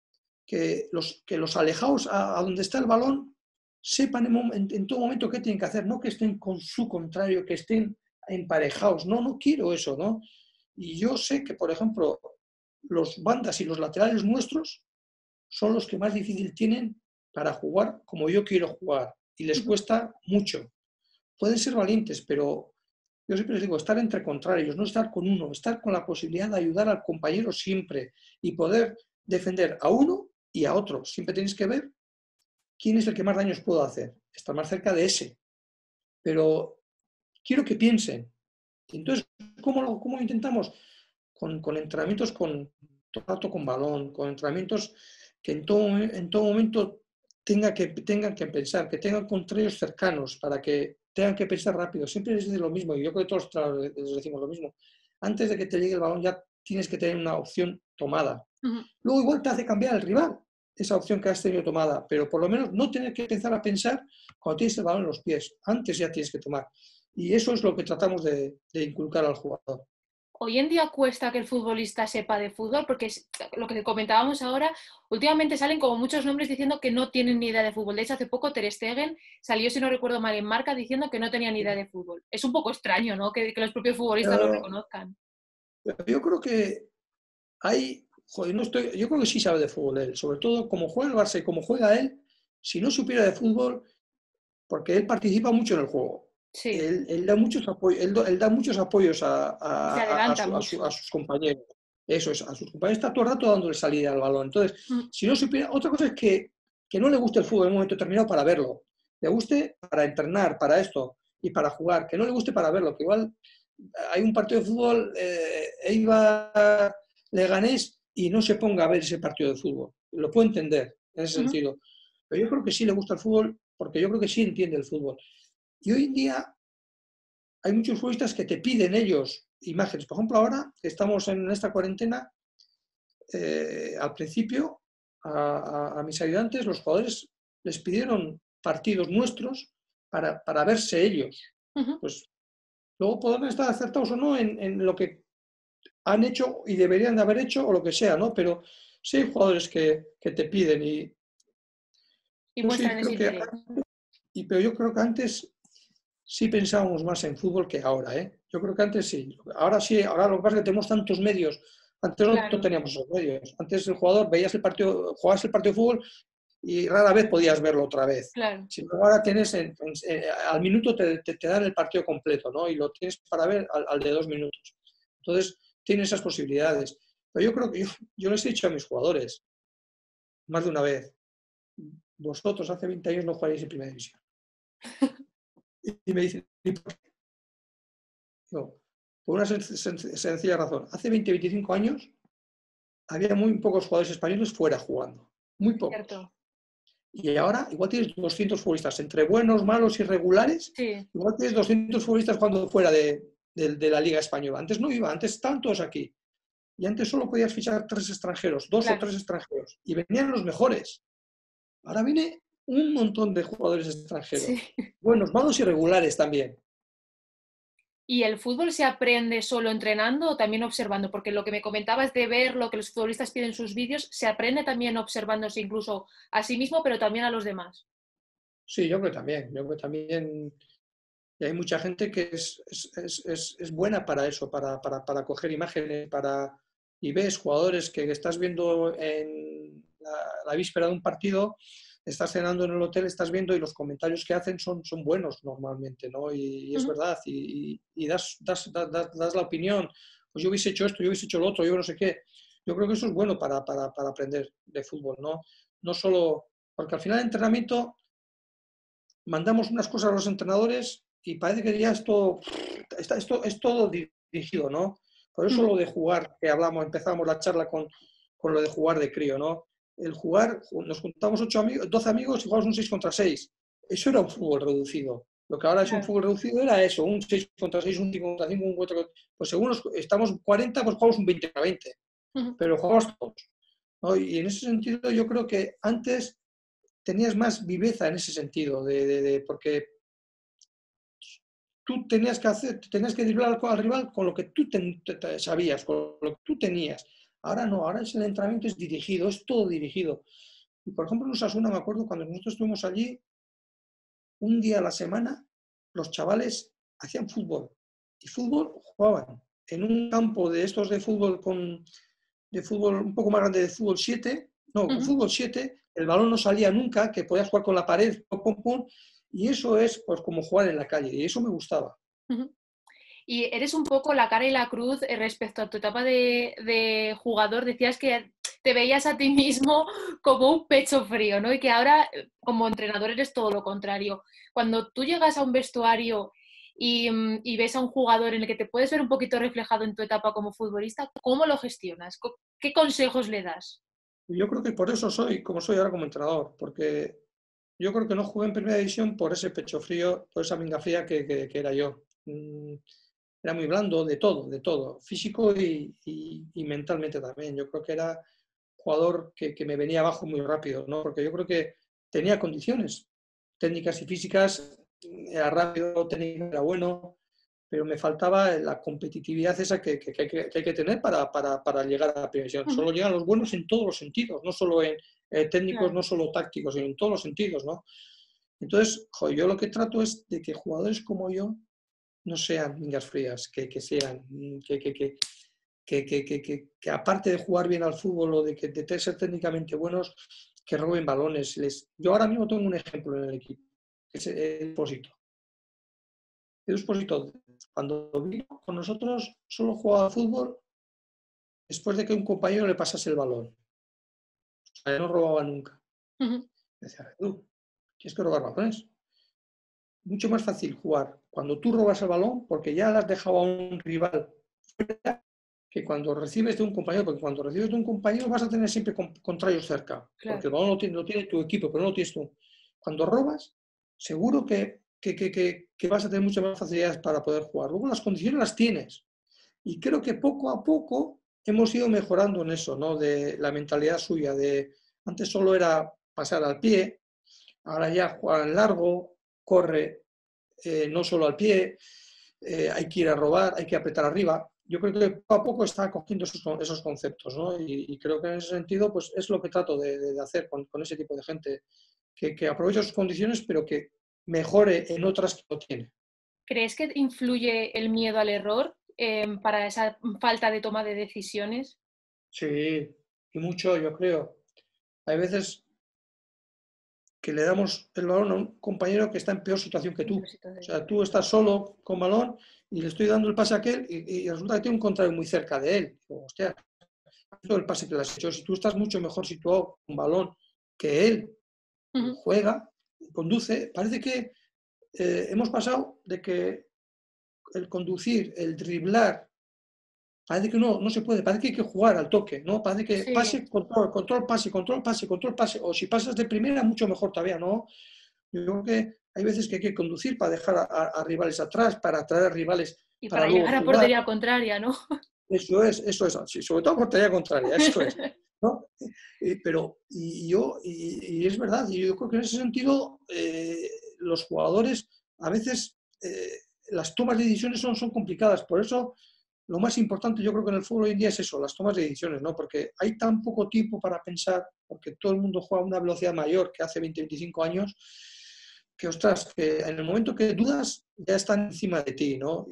que los alejados a donde está el balón sepan en todo momento qué tienen que hacer, no que estén con su contrario, que estén emparejados. No, no quiero eso, ¿no? Y yo sé que, por ejemplo, los bandas y los laterales nuestros son los que más difícil tienen para jugar como yo quiero jugar. Y les cuesta mucho. Pueden ser valientes, pero yo siempre les digo, estar entre contrarios, no estar con uno, estar con la posibilidad de ayudar al compañero siempre y poder defender a uno y a otro. Siempre tenéis que ver quién es el que más daños puedo hacer, estar más cerca de ese. Pero quiero que piensen. Entonces, ¿cómo lo intentamos? Con entrenamientos con trato con balón, con entrenamientos que en todo momento tengan que pensar, que tengan contrarios cercanos para que tengan que pensar rápido. Siempre les dice lo mismo, y yo creo que todos les decimos lo mismo. Antes de que te llegue el balón ya tienes que tener una opción tomada. Luego igual te hace cambiar el rival esa opción que has tenido tomada, pero por lo menos no tener que empezar a pensar cuando tienes el balón en los pies. Antes ya tienes que tomar. Y eso es lo que tratamos de inculcar al jugador. Hoy en día cuesta que el futbolista sepa de fútbol, porque es lo que comentábamos ahora, últimamente salen como muchos nombres diciendo que no tienen ni idea de fútbol. De hecho, hace poco Ter Stegen salió, si no recuerdo mal, en Marca diciendo que no tenía ni idea de fútbol. Es un poco extraño, ¿no? Que los propios futbolistas lo Pero, reconozcan. pero yo creo que joder, yo creo que sí sabe de fútbol él, sobre todo como juega el Barça y como juega él, si no supiera de fútbol, porque él participa mucho en el juego. Sí, Él da muchos apoyos, él da muchos apoyos y se adelanta mucho. sus compañeros. Eso es, a sus compañeros está todo el rato dándole salida al balón. Entonces, si no supiera, otra cosa es que no le guste el fútbol en un momento determinado para verlo. Le guste para entrenar, para esto y para jugar. Que no le guste para verlo. Que igual hay un partido de fútbol, Eibar-Leganés, y no se ponga a ver ese partido de fútbol. Lo puedo entender en ese sentido. Pero yo creo que sí le gusta el fútbol porque yo creo que sí entiende el fútbol. Y hoy en día hay muchos futbolistas que te piden ellos imágenes. Por ejemplo, ahora que estamos en esta cuarentena, al principio a mis ayudantes, los jugadores les pidieron partidos nuestros para verse ellos. Pues luego podrán estar acertados o no en lo que han hecho y deberían de haber hecho o lo que sea, ¿no? Pero sí hay jugadores que te piden y Y yo sí muestran ese creo que, interés. pero yo creo que antes sí pensábamos más en fútbol que ahora, ¿eh? Yo creo que antes sí. Ahora sí, ahora lo que pasa es que tenemos tantos medios. Antes no Claro, teníamos esos medios. Antes el jugador veías el partido, jugabas el partido de fútbol y rara vez podías verlo otra vez. claro. Si no, ahora tienes, al minuto te dan el partido completo, ¿no? Y lo tienes para ver al de 2 minutos. Entonces, tienes esas posibilidades. Pero yo creo que yo les he dicho a mis jugadores, más de una vez, vosotros hace 20 años no jugaréis en primera división. Y me dicen, ¿y por qué? No, por una sencilla razón. Hace 20, 25 años había muy pocos jugadores españoles fuera jugando. Muy pocos. Cierto. Y ahora igual tienes 200 futbolistas, entre buenos, malos y regulares, Sí, igual tienes 200 futbolistas jugando fuera de la Liga Española. Antes no iba, antes estaban todos aquí. Y antes solo podías fichar 3 extranjeros, 2 o 3 claro. extranjeros. Y venían los mejores. Ahora viene un montón de jugadores Sí. extranjeros. Buenos, malos y regulares también. ¿Y el fútbol se aprende solo entrenando o también observando? Porque lo que me comentabas de ver lo que los futbolistas piden en sus vídeos, se aprende también observándose incluso a sí mismo, pero también a los demás. Sí, yo creo que también. Yo creo que también Y hay mucha gente que es buena para eso, para coger imágenes, y ves jugadores que estás viendo en la víspera de un partido, estás cenando en el hotel, estás viendo y los comentarios que hacen son buenos normalmente, ¿no? Y es verdad, y das la opinión, pues yo hubiese hecho esto, yo hubiese hecho lo otro, yo no sé qué. Yo creo que eso es bueno para aprender de fútbol, ¿no? No solo, porque al final del entrenamiento mandamos unas cosas a los entrenadores y parece que ya esto es todo dirigido, ¿no? Por eso lo de jugar, que empezamos la charla con lo de jugar de crío, ¿no? El jugar, nos juntamos 12 amigos y jugamos un 6 contra 6. Eso era un fútbol reducido. Lo que ahora es un fútbol reducido era eso, un 6 contra 6, un 5 contra 5, un 4 contra... Pues según estamos 40, pues jugamos un 20 contra 20. Pero jugamos todos, ¿no? Y en ese sentido yo creo que antes tenías más viveza en ese sentido, porque tú tenías que driblar al rival con lo que tú sabías, con lo que tú tenías. Ahora no, ahora el entrenamiento es dirigido, es todo dirigido. Y por ejemplo en Osasuna me acuerdo cuando nosotros estuvimos allí, un día a la semana los chavales hacían fútbol. Y fútbol jugaban en un campo de estos de fútbol de fútbol un poco más grande, de fútbol 7, no, con fútbol 7, el balón no salía nunca, que podías jugar con la pared, pum, pum, pum, y eso es pues como jugar en la calle, y eso me gustaba. Y eres un poco la cara y la cruz respecto a tu etapa de jugador. Decías que te veías a ti mismo como un pecho frío, ¿no? Y que ahora, como entrenador, eres todo lo contrario. Cuando tú llegas a un vestuario y ves a un jugador en el que te puedes ver un poquito reflejado en tu etapa como futbolista, ¿cómo lo gestionas? ¿Qué consejos le das? Yo creo que por eso soy como soy ahora como entrenador, porque yo creo que no jugué en primera división por ese pecho frío, por esa minga fría que era yo. Era muy blando de todo, físico y mentalmente también. Yo creo que era jugador que me venía abajo muy rápido, ¿no? Porque yo creo que tenía condiciones técnicas y físicas, era rápido, técnico era bueno, pero me faltaba la competitividad esa que hay que tener para llegar a la primera división. Solo llegan los buenos en todos los sentidos, no solo en técnicos, Claro. no solo tácticos, sino en todos los sentidos, ¿no? Entonces, joder, yo lo que trato es de que jugadores como yo no sean mingas frías, que aparte de jugar bien al fútbol o de ser técnicamente buenos, que roben balones. Yo ahora mismo tengo un ejemplo en el equipo, que es el Pósito. El Pósito, cuando vino con nosotros, solo jugaba fútbol después de que un compañero le pasase el balón. O sea, no robaba nunca. Decía, tú, ¿quieres que robar balones? Mucho más fácil jugar cuando tú robas el balón porque ya le has dejado a un rival fuera que cuando recibes de un compañero, porque cuando recibes de un compañero vas a tener siempre contrarios cerca, Claro. porque el balón lo tiene tu equipo, pero no lo tienes tú. Cuando robas, seguro que vas a tener muchas más facilidades para poder jugar. Luego las condiciones las tienes. Y creo que poco a poco hemos ido mejorando en eso, ¿no? De la mentalidad suya, antes solo era pasar al pie, ahora ya juega en largo, corre no solo al pie, hay que ir a robar, hay que apretar arriba. Yo creo que poco a poco está cogiendo esos conceptos, ¿no? Y creo que en ese sentido pues, es lo que trato de hacer con ese tipo de gente, que aproveche sus condiciones, pero que mejore en otras que no tiene. ¿Crees que influye el miedo al error para esa falta de toma de decisiones? Sí, y mucho, yo creo. Hay veces que le damos el balón a un compañero que está en peor situación que tú. O sea, tú estás solo con balón y le estoy dando el pase a aquel y resulta que tiene un contrario muy cerca de él. Digo, hostia, el pase que le has hecho, si tú estás mucho mejor situado con balón que él, juega, conduce, parece que hemos pasado de que el conducir, el driblar, parece que no se puede, parece que hay que jugar al toque, ¿no? Parece que Sí. pase, control, pase, control, pase, control, pase, o si pasas de primera, mucho mejor todavía, ¿no? Yo creo que hay veces que hay que conducir para dejar a rivales atrás, para atraer a rivales, Y para para luego llegar a jugar. portería contraria, ¿no? Eso es, sí, sobre todo portería contraria, eso es, ¿no? Y es verdad, y yo creo que en ese sentido los jugadores a veces las tomas de decisiones son complicadas, por eso lo más importante yo creo que en el fútbol hoy en día es eso, las tomas de decisiones, ¿no? Porque hay tan poco tiempo para pensar, porque todo el mundo juega a una velocidad mayor que hace 20, 25 años, ostras, que en el momento que dudas ya están encima de ti, ¿no?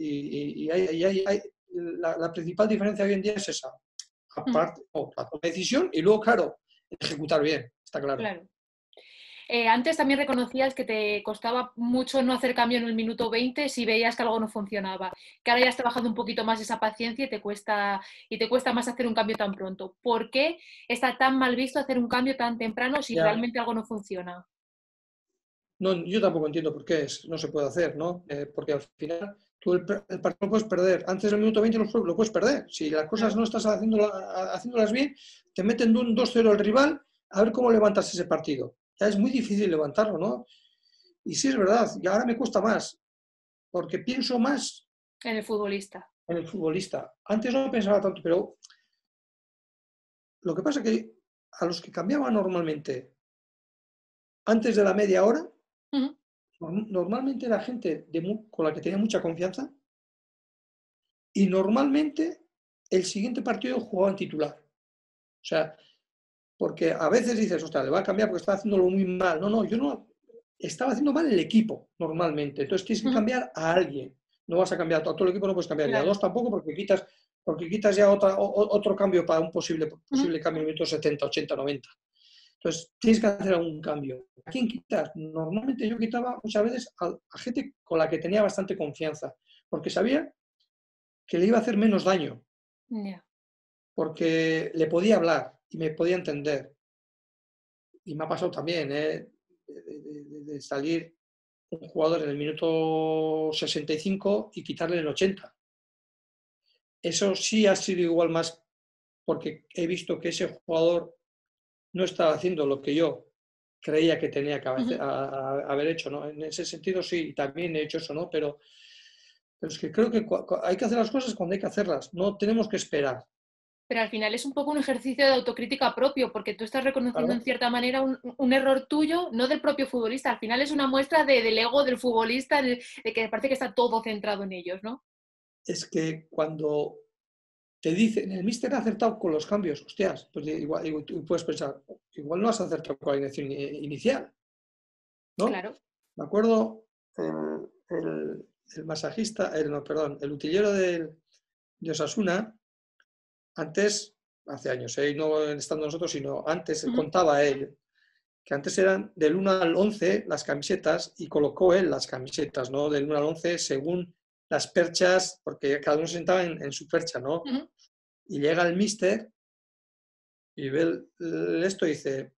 La principal diferencia hoy en día es esa, aparte, la decisión y luego, claro, ejecutar bien, está claro. Claro. Antes también reconocías que te costaba mucho no hacer cambio en el minuto 20 si veías que algo no funcionaba, que ahora ya has trabajado un poquito más esa paciencia y te cuesta más hacer un cambio tan pronto. ¿Por qué está tan mal visto hacer un cambio tan temprano si Ya, realmente algo no funciona? no, yo tampoco entiendo por qué no se puede hacer, ¿no? Porque al final tú el partido lo puedes perder. Antes del minuto 20 lo puedes perder. Si las cosas Claro. no estás haciéndolas bien, te meten de un 2-0 el rival, a ver cómo levantas ese partido. Ya es muy difícil levantarlo, ¿no? Y sí es verdad, y ahora me cuesta más, porque pienso más En el futbolista. en el futbolista. Antes no pensaba tanto, pero lo que pasa es que a los que cambiaban normalmente antes de la media hora, Ujú. normalmente era gente con la que tenía mucha confianza y normalmente el siguiente partido jugaban titular. O sea, porque a veces dices, ostras, le va a cambiar porque está haciéndolo muy mal. No, no, yo no. Estaba haciendo mal el equipo normalmente. Entonces tienes que Ujú. cambiar a alguien. No vas a cambiar a todo el equipo, no puedes cambiar. Y a Claro. dos tampoco porque quitas ya otro cambio para un posible Ujú. cambio en minutos 70, 80, 90. Entonces tienes que hacer algún cambio. ¿A quién quitas? Normalmente yo quitaba muchas veces a gente con la que tenía bastante confianza, porque sabía que le iba a hacer menos daño, Ya. porque le podía hablar y me podía entender. Y me ha pasado también, de salir un jugador en el minuto 65 y quitarle en el 80. Eso sí ha sido igual más porque he visto que ese jugador no estaba haciendo lo que yo creía que tenía que Ujú. haber hecho, ¿no? En ese sentido sí, también he hecho eso, ¿no? Pero es que creo que hay que hacer las cosas cuando hay que hacerlas, no tenemos que esperar. Pero al final es un poco un ejercicio de autocrítica propio, porque tú estás reconociendo en Claro, cierta manera un error tuyo, no del propio futbolista. Al final es una muestra del ego del futbolista, de que parece que está todo centrado en ellos, ¿no? es que cuando te dicen, el míster ha acertado con los cambios, hostias, pues igual tú puedes pensar, igual no has acertado con la alineación inicial, ¿no? Claro. Me acuerdo el masajista, no, perdón, el utillero de Osasuna, antes, hace años, no estando nosotros, sino antes, Ujú. contaba él, que antes eran del 1 al 11 las camisetas y colocó él las camisetas, ¿no? Del 1 al 11 según las perchas, porque cada uno se sentaba en su percha, ¿no? Ujú. Y llega el míster y ve esto y dice,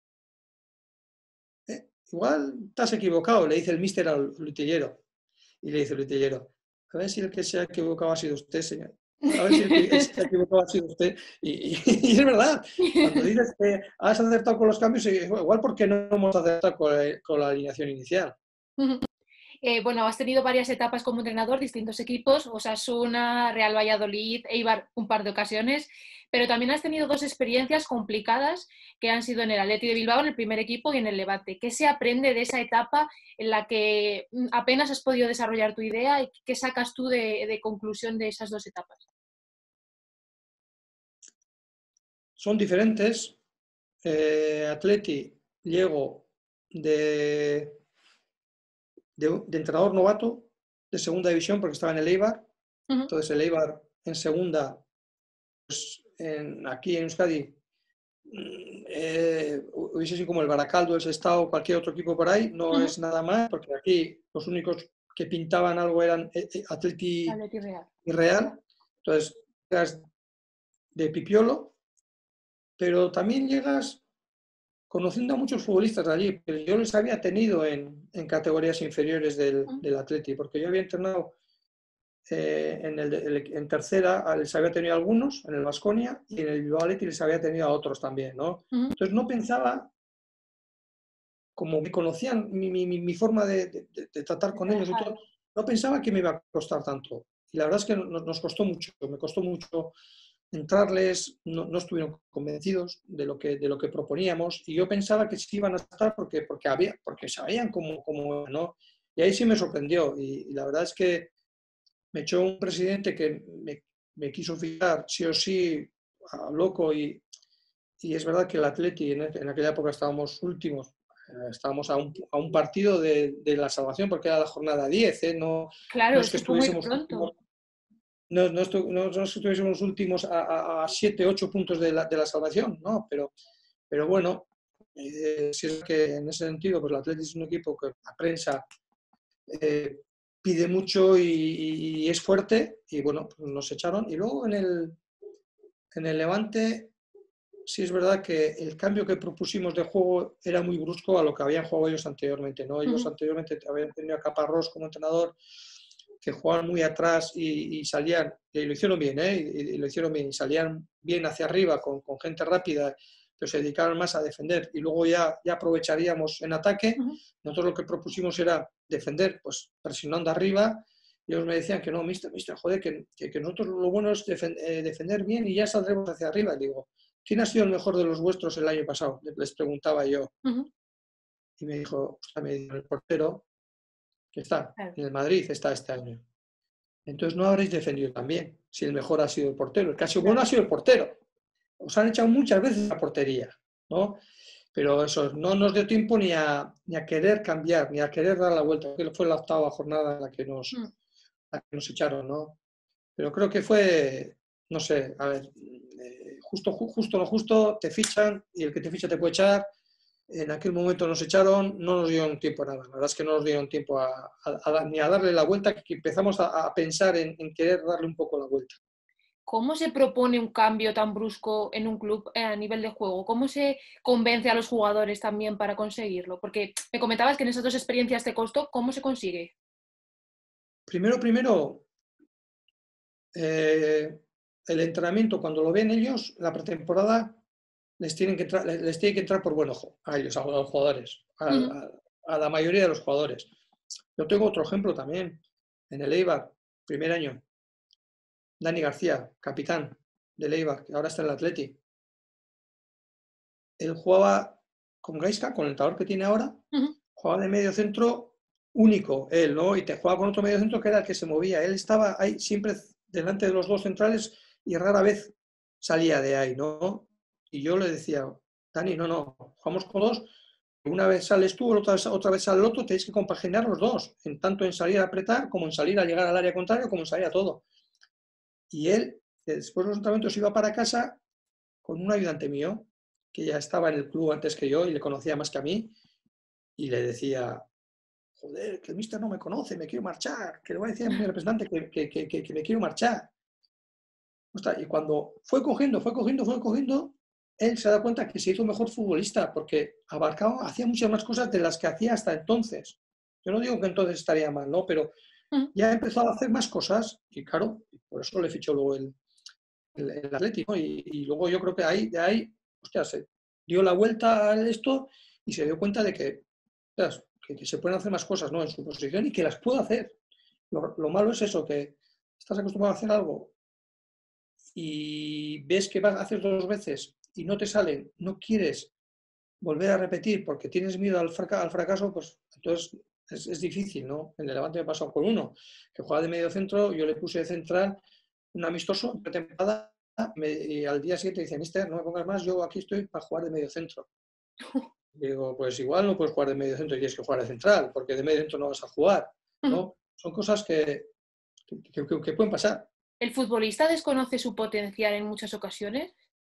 igual te has equivocado, le dice el míster al utillero. Y le dice el utillero, a ver si el que se ha equivocado ha sido usted, señor. A ver si el que se ha equivocado ha sido usted. Y es verdad, cuando dices que has acertado con los cambios, igual porque no hemos acertado con la alineación inicial. Ujú. Bueno, has tenido varias etapas como entrenador, distintos equipos, Osasuna, Real Valladolid, Eibar un par de ocasiones, pero también has tenido dos experiencias complicadas que han sido en el Athletic de Bilbao, en el primer equipo, y en el Levante. ¿Qué se aprende de esa etapa en la que apenas has podido desarrollar tu idea y qué sacas tú de conclusión de esas dos etapas? Son diferentes. Atleti, llego de, de entrenador novato de segunda división porque estaba en el Eibar. Ujú. Entonces el Eibar en segunda, aquí en Euskadi, hubiese sido como el Baracaldo, el Sestao, cualquier otro equipo por ahí, no Ujú. es nada más, porque aquí los únicos que pintaban algo eran Atleti Athletic Real. y Real. Entonces, llegas de pipiolo, pero también llegas conociendo a muchos futbolistas de allí, pero yo les había tenido en categorías inferiores Ujú. del Atleti, porque yo había entrenado en tercera les había tenido algunos, en el Baskonia, y en el Bilbao Athletic les había tenido a otros también, ¿no? Ujú. Entonces no pensaba, como me conocían mi forma de tratar De con ellos y trabajar. todo, no pensaba que me iba a costar tanto. Y la verdad es que nos costó mucho, me costó mucho entrarles, no estuvieron convencidos de lo que proponíamos y yo pensaba que sí iban a estar porque sabían cómo ¿no? Y ahí sí me sorprendió y la verdad es que me echó un presidente que me quiso fijar sí o sí a loco y es verdad que el Atleti en aquella época estábamos últimos, Estábamos a un partido de la salvación porque era la jornada 10, ¿eh? No, Claro, no es es que que fue muy estuviésemos últimos, pronto. no es que estuviésemos últimos a 7, 8 puntos de la salvación, ¿no? Pero bueno, si es que en ese sentido, pues el Athletic es un equipo que la prensa eh, pide mucho y es fuerte, y bueno, pues nos echaron. Y luego en el Levante, sí es verdad que el cambio que propusimos de juego era muy brusco a lo que habían jugado ellos anteriormente, ¿no? Ellos Ujú. anteriormente habían tenido a Caparrós como entrenador, que jugaban muy atrás y salían, y lo hicieron bien, ¿eh? Y lo hicieron bien, y salían bien hacia arriba con gente rápida, pero se dedicaban más a defender, y luego ya aprovecharíamos en ataque. Ujú. Nosotros lo que propusimos era defender, pues presionando arriba, y ellos me decían que no, mister, joder, que nosotros lo bueno es defender bien y ya saldremos hacia arriba. Y digo, ¿quién ha sido el mejor de los vuestros el año pasado? Les preguntaba yo. Ujú. Y me dijo, me dijo el portero, que está Claro. en el Madrid, está este año. Entonces no habréis defendido tan bien, si el mejor ha sido el portero. El que ha sido bueno Claro. ha sido el portero. Os han echado muchas veces la portería, ¿no? Pero eso, no nos dio tiempo ni a querer cambiar, ni a querer dar la vuelta, que fue la octava jornada en Mm. la que nos echaron, ¿no? Pero creo que fue, no sé, a ver, justo o no justo, te fichan y el que te ficha te puede echar. En aquel momento nos echaron, no nos dieron tiempo a nada. La verdad es que no nos dieron tiempo ni a darle la vuelta, que empezamos a pensar en querer darle un poco la vuelta. ¿Cómo se propone un cambio tan brusco en un club a nivel de juego? ¿Cómo se convence a los jugadores también para conseguirlo? Porque me comentabas que en esas dos experiencias te costó, ¿cómo se consigue? Primero, eh, el entrenamiento, cuando lo ven ellos, la pretemporada, les tiene que entrar por buen ojo a ellos, a los jugadores, Ujú. a la mayoría de los jugadores. Yo tengo otro ejemplo también, en el Eibar, primer año, Dani García, capitán del Eibar, que ahora está en el Atleti. Él jugaba con Gaisca, con el talón que tiene ahora, Ujú. jugaba de medio centro único, él, ¿no? Y te jugaba con otro medio centro que era el que se movía. Él estaba ahí siempre delante de los dos centrales y rara vez salía de ahí, ¿no? Y yo le decía, Dani, no, jugamos con dos. Una vez sales tú, otra vez sale el otro, tenéis que compaginar los dos, en tanto en salir a apretar, como en salir a llegar al área contraria, como en salir a todo. Y él, después de los entrenamientos, iba para casa con un ayudante mío, que ya estaba en el club antes que yo y le conocía más que a mí, y le decía, joder, que el mister no me conoce, me quiero marchar, que le voy a decir a mi representante que me quiero marchar. Y cuando fue cogiendo, él se da cuenta que se hizo mejor futbolista porque abarcaba, hacía muchas más cosas de las que hacía hasta entonces. Yo no digo que entonces estaría mal, ¿no? Pero Ujú. ya empezó a hacer más cosas y claro, por eso le fichó luego el Atlético. Y luego yo creo que de ahí, hostia, se dio la vuelta a esto y se dio cuenta de que, hostias, que se pueden hacer más cosas, ¿no? En su posición y que las puedo hacer. Lo malo es eso, que estás acostumbrado a hacer algo y ves que haces dos veces y no te salen, no quieres volver a repetir porque tienes miedo al fracaso, pues entonces es difícil, ¿no? En el Levante me pasó con uno que jugaba de medio centro, yo le puse de central un amistoso pretemporada y al día siguiente dice, mister, no me pongas más, yo aquí estoy para jugar de medio centro. Digo, pues igual no puedes jugar de medio centro y tienes que jugar de central, porque de medio centro no vas a jugar, Ujú. ¿no? Son cosas que pueden pasar. ¿El futbolista desconoce su potencial en muchas ocasiones?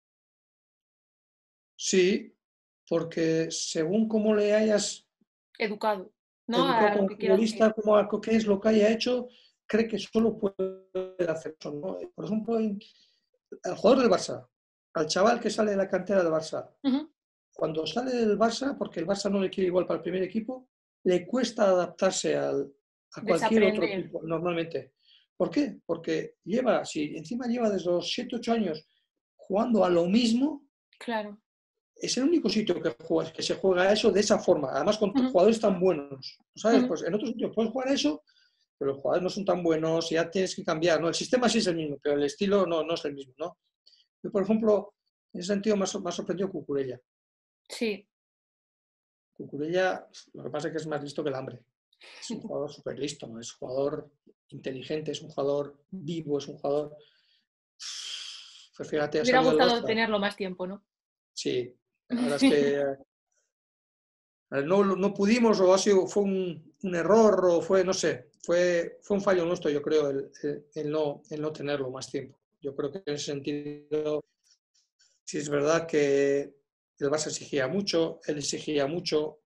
Sí, porque según cómo le hayas Educado, ¿no? educado A lo como que quiere hacer. futbolista, qué es lo que haya hecho, cree que solo puede hacer eso, ¿no? Por ejemplo, el jugador del Barça, al chaval que sale de la cantera del Barça, Ujú. cuando sale del Barça, porque el Barça no le quiere igual para el primer equipo, le cuesta adaptarse a cualquier otro Desaprender, equipo, normalmente. ¿Por qué? Porque si encima lleva desde los 7 8 años jugando a lo mismo, claro. es el único sitio que se juega eso de esa forma, además con Ujú. jugadores tan buenos, ¿sabes? Ujú. Pues en otros sitios puedes jugar a eso, pero los jugadores no son tan buenos, ya tienes que cambiar, ¿no? El sistema sí es el mismo, pero el estilo no es el mismo, ¿no? Yo, por ejemplo, en ese sentido me ha sorprendido Cucurella. Sí. Cucurella, lo que pasa es que es más listo que el hambre. Es un jugador súper listo, ¿no? Es un jugador inteligente, es un jugador vivo, es un jugador... Pues fíjate, ha Me hubiera salido del gustado Barça. tenerlo más tiempo, ¿no? Sí, la verdad es que No pudimos, o fue un error, o fue, no sé, fue un fallo nuestro, yo creo, el no tenerlo más tiempo. Yo creo que en ese sentido, sí es verdad que el Barça exigía mucho, él exigía mucho,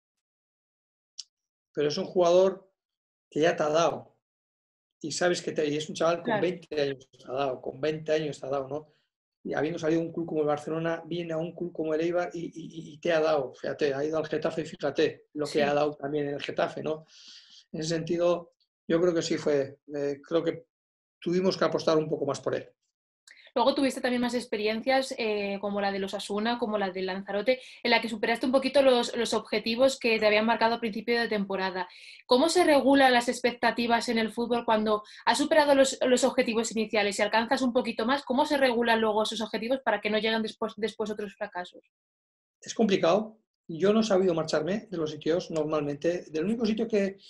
pero es un jugador que ya te ha dado. Y sabes que y es un chaval con Claro. 20 años te ha dado, con 20 años te ha dado, ¿no? Y habiendo salido un club como el Barcelona, viene a un club como el Eibar y te ha dado, fíjate, ha ido al Getafe, fíjate lo que ha Sí. dado también en el Getafe, ¿no? En ese sentido, yo creo que sí creo que tuvimos que apostar un poco más por él. Luego tuviste también más experiencias como la de los Asuna, como la de Lanzarote, en la que superaste un poquito los objetivos que te habían marcado a principio de temporada. ¿Cómo se regulan las expectativas en el fútbol cuando has superado los objetivos iniciales y alcanzas un poquito más? ¿Cómo se regulan luego esos objetivos para que no lleguen después otros fracasos? Es complicado. Yo no he sabido marcharme de los sitios normalmente. Del único sitio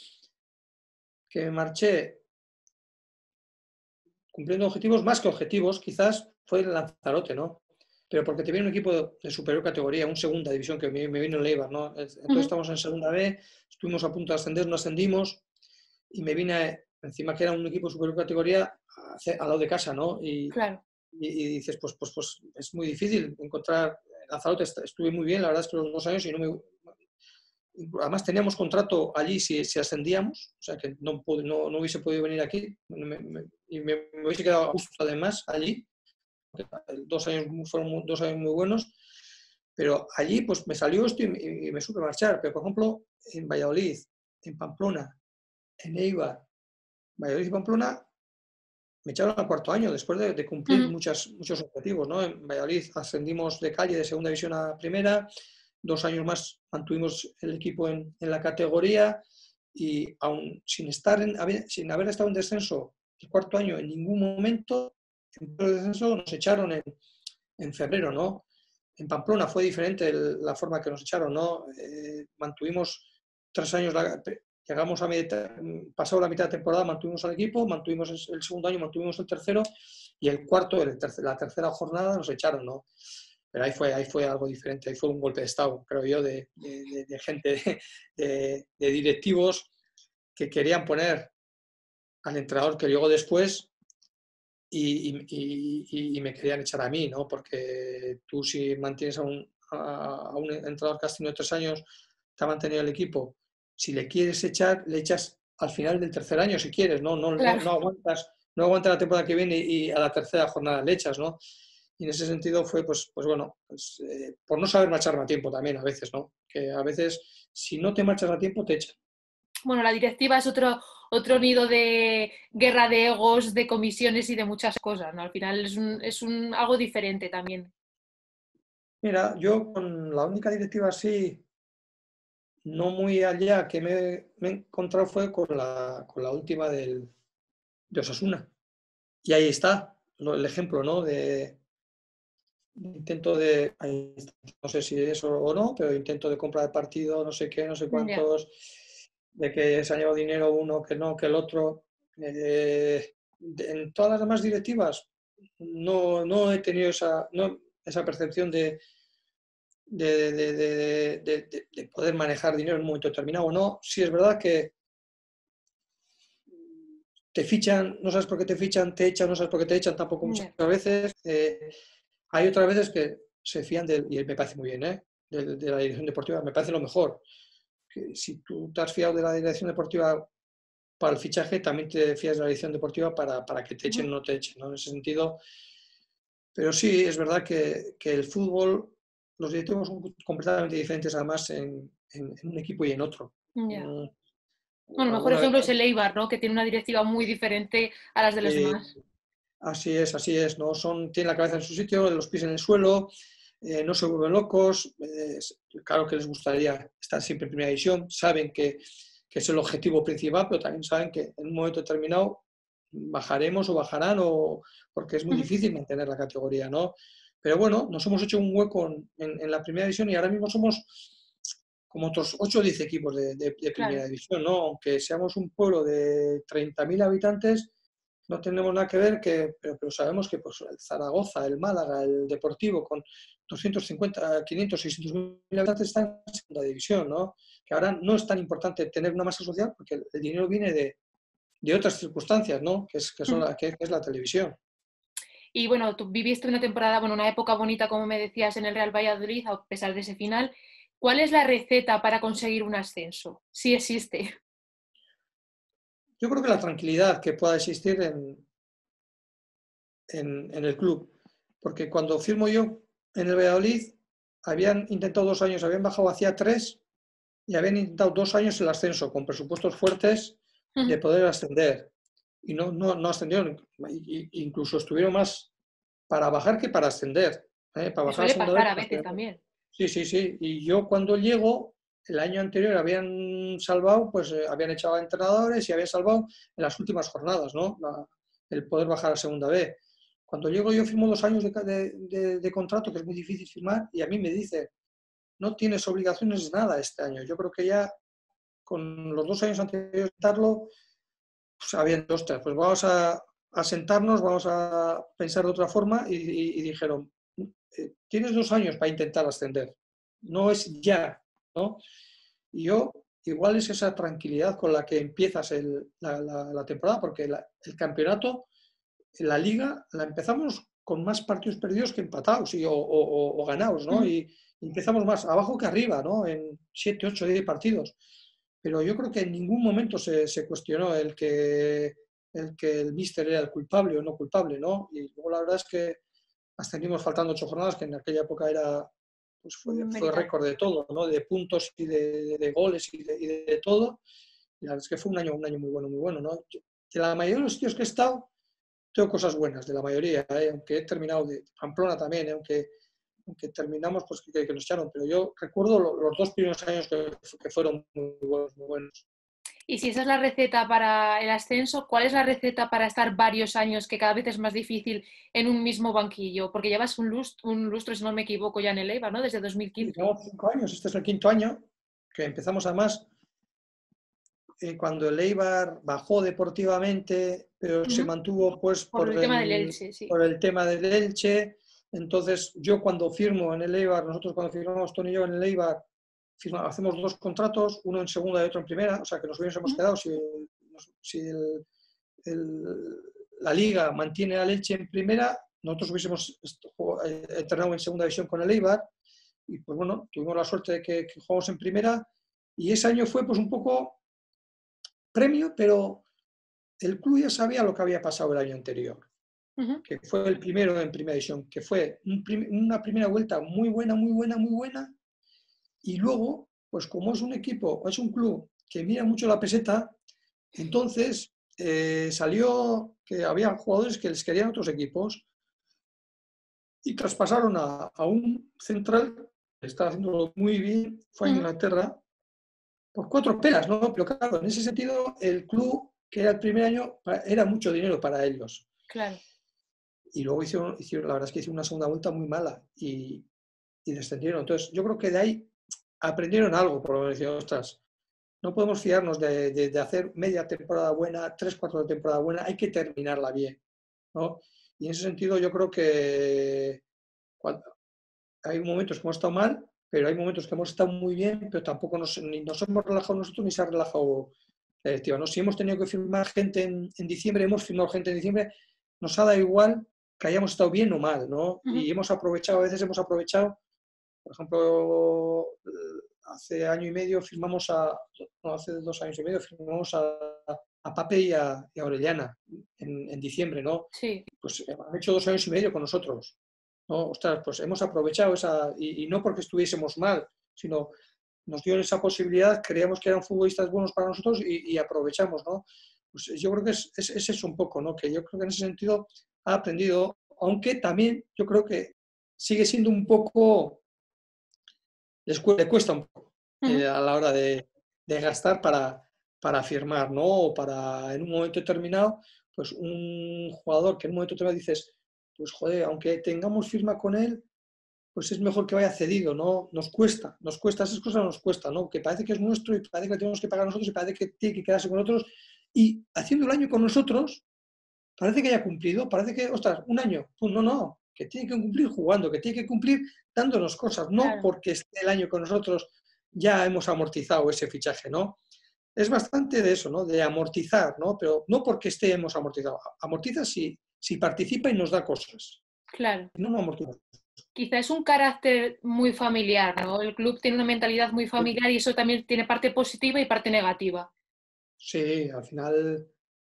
que me marché cumpliendo objetivos, más que objetivos, quizás fue el Lanzarote, ¿no? Pero porque te viene un equipo de superior categoría, un segunda división, que me vino el Eibar, ¿no? Entonces Ujú. estamos en segunda B, estuvimos a punto de ascender, no ascendimos, y me vine, encima que era un equipo de superior categoría, al lado de casa, ¿no? Claro. Y dices, pues es muy difícil encontrar. Lanzarote estuve muy bien, la verdad es que los 2 años, y no me, además teníamos contrato allí si ascendíamos, o sea que no hubiese podido venir aquí, y me hubiese quedado justo además allí. 2 años fueron 2 años muy buenos, pero allí pues me salió esto y me supe marchar. Pero por ejemplo, en Valladolid, en Pamplona, en Eibar, Valladolid y Pamplona me echaron al cuarto año después de cumplir Ujú. muchos objetivos, ¿no? En Valladolid ascendimos de calle de segunda división a primera, 2 años más mantuvimos el equipo en la categoría, y aún sin haber estado en descenso el cuarto año en ningún momento, en el descenso nos echaron en febrero, ¿no? En Pamplona fue diferente la forma que nos echaron, ¿no? Mantuvimos 3 años, llegamos pasado la mitad de temporada, mantuvimos al equipo, mantuvimos el segundo año, mantuvimos el tercero, y el cuarto, la tercera jornada nos echaron, ¿no? Pero ahí fue algo diferente, ahí fue un golpe de estado, creo yo, de gente, de directivos que querían poner al entrenador que llegó después, y me querían echar a mí, ¿no? Porque tú, si mantienes a un entrenador que has tenido 3 años, te ha mantenido el equipo, si le quieres echar, le echas al final del tercer año si quieres, ¿no? Claro. No aguantas la temporada que viene y a la tercera jornada le echas, ¿no? Y en ese sentido fue, pues bueno, por no saber marcharme a tiempo también a veces, ¿no? Que a veces, si no te marchas a tiempo, te echan. Bueno, la directiva es otro nido de guerra de egos, de comisiones y de muchas cosas, ¿no? Al final algo diferente también. Mira, yo con la única directiva así, no muy allá, que me he encontrado fue con la última de Osasuna. Y ahí está el ejemplo, ¿no? Intento ahí está, no sé si es o no, pero intento de compra de partido, no sé qué, no sé Ya. cuántos, de que se ha llevado dinero uno, que no, que el otro. En todas las demás directivas no he tenido esa percepción de poder manejar dinero en un momento determinado. No, sí es verdad que te fichan, no sabes por qué te fichan, te echan, no sabes por qué te echan tampoco muchas Ya. veces. Hay otras veces que se fían y me parece muy bien, de la dirección deportiva, me parece lo mejor. Que si tú te has fiado de la dirección deportiva para el fichaje, también te fías de la dirección deportiva para que te echen o Ujú. no te echen, ¿no? En ese sentido. Pero sí, es verdad que el fútbol, los directivos son completamente diferentes además en un equipo y en otro. Ya. Mm, Bueno, el mejor Alguna vez, ejemplo es el Eibar, ¿no? Que tiene una directiva muy diferente a las de los demás. así es, ¿no? Tienen la cabeza en su sitio, los pies en el suelo, no se vuelven locos. Claro que les gustaría estar siempre en primera división, saben que es el objetivo principal, pero también saben que en un momento determinado bajaremos o bajarán, porque es muy Ujú. difícil mantener la categoría, ¿no? Pero bueno, nos hemos hecho un hueco en la primera división, y ahora mismo somos como otros 8 o 10 equipos de primera Claro. división, ¿no? Aunque seamos un pueblo de 30.000 habitantes, no tenemos nada que ver, pero sabemos que pues, el Zaragoza, el Málaga, el Deportivo, con 250, 500, 600 mil habitantes están en segunda división, ¿no? Que ahora no es tan importante tener una masa social porque el dinero viene de otras circunstancias, ¿no? Que es la televisión. Y bueno, tú viviste una temporada, bueno, una época bonita, como me decías, en el Real Valladolid, a pesar de ese final. ¿Cuál es la receta para conseguir un ascenso? Si existe. Yo creo que la tranquilidad que pueda existir en el club, porque cuando firmo yo en el Valladolid, habían intentado 2 años, habían bajado hacia 3 y habían intentado 2 años el ascenso con presupuestos fuertes de poder ascender. Y no ascendieron, incluso estuvieron más para bajar que para ascender, para Que bajar a suele segunda vez pasar a que para veces ascender. también. Sí, sí, sí. Y yo cuando llego, el año anterior habían salvado, pues habían echado a entrenadores y habían salvado en las últimas jornadas, ¿no? El poder bajar a segunda vez. Cuando llego yo firmo 2 años de contrato, que es muy difícil firmar, y a mí me dice, no tienes obligaciones de nada este año. Yo creo que ya con los 2 años anteriores de darlo, pues habían, ostras, pues vamos a sentarnos, vamos a pensar de otra forma y dijeron, tienes 2 años para intentar ascender, no es ya, ¿no? Y yo, igual es esa tranquilidad con la que empiezas la temporada, porque el campeonato, la liga, la empezamos con más partidos perdidos que empatados o ganados, ¿no? Y empezamos más abajo que arriba, ¿no? En 7, 8, 10 partidos. Pero yo creo que en ningún momento se cuestionó el míster era el culpable o no culpable, ¿no? Y luego la verdad es que ascendimos faltando 8 jornadas, que en aquella época pues fue récord de todo, ¿no? De puntos y de goles y de todo. Y la verdad es que fue un año muy bueno, ¿no? De la mayoría de los sitios que he estado, tengo cosas buenas, de la mayoría, aunque he terminado de Pamplona también, aunque terminamos, pues que nos echaron, pero yo recuerdo los 2 primeros años que fueron muy buenos, muy buenos. Y si esa es la receta para el ascenso, ¿cuál es la receta para estar varios años, que cada vez es más difícil, en un mismo banquillo? Porque llevas un lustro, si no me equivoco, ya en el Eibar, ¿no? Desde 2015. Llevamos 5 años, este es el quinto año, que empezamos además cuando el Eibar bajó deportivamente, pero se mantuvo pues Por el tema del Elche, sí. por el tema del Elche. Entonces yo cuando firmo en el Eibar, nosotros cuando firmamos Tony y yo en el Eibar, hacemos 2 contratos, uno en segunda y otro en primera, o sea que nos hubiésemos quedado si la Liga mantiene al Elche en primera, nosotros hubiésemos entrenado en segunda división con el Eibar y pues bueno, tuvimos la suerte de que jugamos en primera y ese año fue pues un poco premio, pero el club ya sabía lo que había pasado el año anterior, que fue el primero en primera división, que fue una primera vuelta muy buena, muy buena, muy buena, y luego, pues como es un equipo, es un club que mira mucho la peseta, entonces salió que había jugadores que les querían otros equipos y traspasaron a un central que estaba haciéndolo muy bien, fue a Inglaterra, por 4 pelas, ¿no? Pero claro, en ese sentido, el club, que era el primer año, era mucho dinero para ellos. Claro. Y luego la verdad es que hicieron una segunda vuelta muy mala y descendieron. Entonces, yo creo que de ahí aprendieron algo, por lo menos decían, ostras, no podemos fiarnos de hacer media temporada buena, 3, 4 de temporada buena, hay que terminarla bien, ¿no? Y en ese sentido yo creo que hay momentos que hemos estado mal, pero hay momentos que hemos estado muy bien, pero tampoco ni nos hemos relajado nosotros ni se ha relajado la directiva, ¿no? Si hemos tenido que firmar gente en diciembre, hemos firmado gente en diciembre, nos ha dado igual que hayamos estado bien o mal, ¿no? Y a veces hemos aprovechado, por ejemplo, hace año y medio hace 2 años y medio firmamos a Pape y a Orellana en diciembre, ¿no? Sí. Pues han hecho 2 años y medio con nosotros, ¿no? Ostras, pues hemos aprovechado y no porque estuviésemos mal, sino nos dio esa posibilidad, creíamos que eran futbolistas buenos para nosotros y aprovechamos, ¿no? Pues yo creo que es eso un poco, ¿no? Que yo creo que en ese sentido ha aprendido, aunque también yo creo que sigue siendo un poco, le cuesta un poco a la hora de gastar para firmar, ¿no? O para en un momento determinado, pues un jugador que en un momento determinado dices, pues joder, aunque tengamos firma con él, pues es mejor que vaya cedido, ¿no? Nos cuesta, esas cosas nos cuesta, ¿no? Que parece que es nuestro y parece que tenemos que pagar nosotros y parece que tiene que quedarse con nosotros. Y haciendo el año con nosotros, parece que haya cumplido, parece que, ostras, un año. Pues no, no, que tiene que cumplir jugando, que tiene que cumplir dándonos cosas, no Claro. porque esté el año con nosotros ya hemos amortizado ese fichaje, ¿no? Es bastante de eso, ¿no? De amortizar, ¿no? Pero no porque estemos amortizado. Amortiza si participa y nos da cosas. Claro. No, no amortiza. Quizá es un carácter muy familiar, ¿no? El club tiene una mentalidad muy familiar y eso también tiene parte positiva y parte negativa. Sí, al final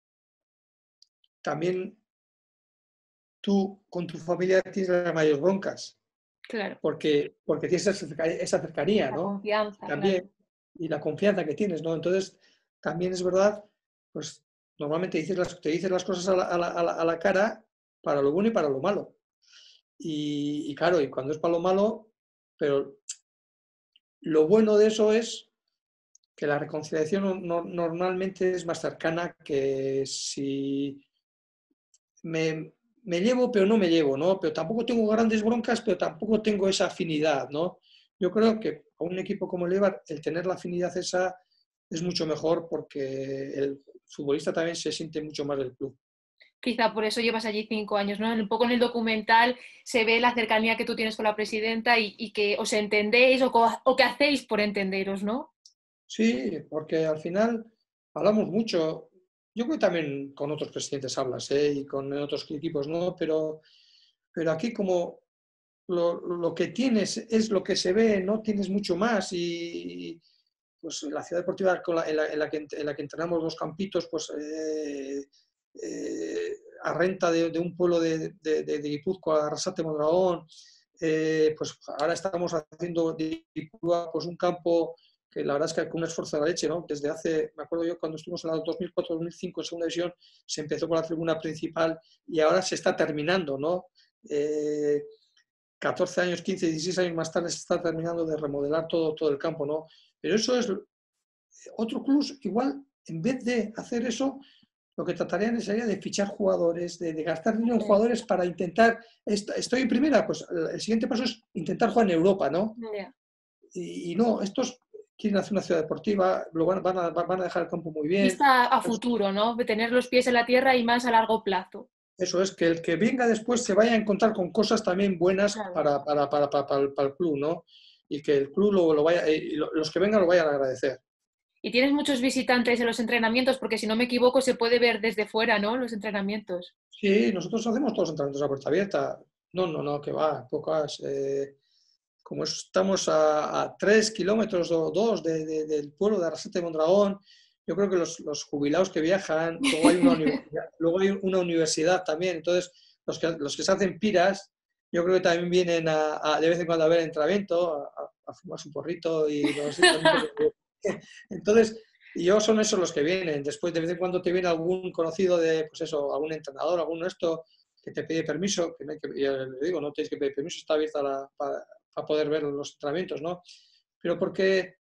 también tú con tu familia tienes las mayores broncas, Claro. porque tienes esa cercanía, La ¿no? Y confianza, claro. también, y la confianza que tienes, ¿no? Entonces, también es verdad, pues normalmente te dices las cosas a la cara para lo bueno y para lo malo. Y claro, y cuando es para lo malo, pero lo bueno de eso es que la reconciliación normalmente es más cercana que si me llevo, pero no me llevo, ¿no? Pero tampoco tengo grandes broncas, pero tampoco tengo esa afinidad, ¿no? Yo creo que a un equipo como el Eibar, el tener la afinidad esa es mucho mejor porque el futbolista también se siente mucho más del club. Quizá por eso llevas allí 5 años, ¿no? Un poco en el documental se ve la cercanía que tú tienes con la presidenta y que os entendéis o que hacéis por entenderos, ¿no? Sí, porque al final hablamos mucho. Yo creo que también con otros presidentes hablas, ¿eh? Y con otros equipos, ¿no? Pero aquí como lo que tienes es lo que se ve, no tienes mucho más y pues la ciudad deportiva en la que entrenamos los campitos, pues a renta de un pueblo de Guipúzcoa, Arrasate Mondragón, pues ahora estamos haciendo de Guipúzcoa pues un campo que la verdad es que con un esfuerzo de la leche, ¿no? Desde hace, me acuerdo yo cuando estuvimos en la 2004-2005 en segunda división, se empezó con la tribuna principal y ahora se está terminando, ¿no? Eh, 14 años, 15, 16 años más tarde se está terminando de remodelar todo el campo, ¿no? Pero eso es otro club, igual, en vez de hacer eso, lo que tratarían sería de fichar jugadores, de gastar dinero en Sí. jugadores para intentar, estoy en primera, pues el siguiente paso es intentar jugar en Europa, ¿no? Yeah. Y no, estos quieren hacer una ciudad deportiva, van a dejar el campo muy bien. Vista a futuro, ¿no? De tener los pies en la tierra y más a largo plazo. Eso es, que el que venga después se vaya a encontrar con cosas también buenas Claro. para el club, ¿no? Y que el club lo vaya, los que vengan lo vayan a agradecer. Y tienes muchos visitantes en los entrenamientos, porque si no me equivoco se puede ver desde fuera, ¿no? Los entrenamientos. Sí, nosotros hacemos todos los entrenamientos a puerta abierta. No, no, no, que va, pocas. Como estamos a 3 kilómetros o 2 del pueblo de Arrasate de Mondragón, yo creo que los jubilados que viajan, luego hay una universidad también, entonces los que se hacen piras, yo creo que también vienen de vez en cuando a ver el entrenamiento, a fumar su porrito y los entrenamientos. Entonces, y yo son esos los que vienen. Después, de vez en cuando te viene algún conocido de, pues eso, algún entrenador, algún esto, que te pide permiso, que no hay que, ya les digo, no tienes que pedir permiso, está abierta para poder ver los entrenamientos, ¿no? Pero porque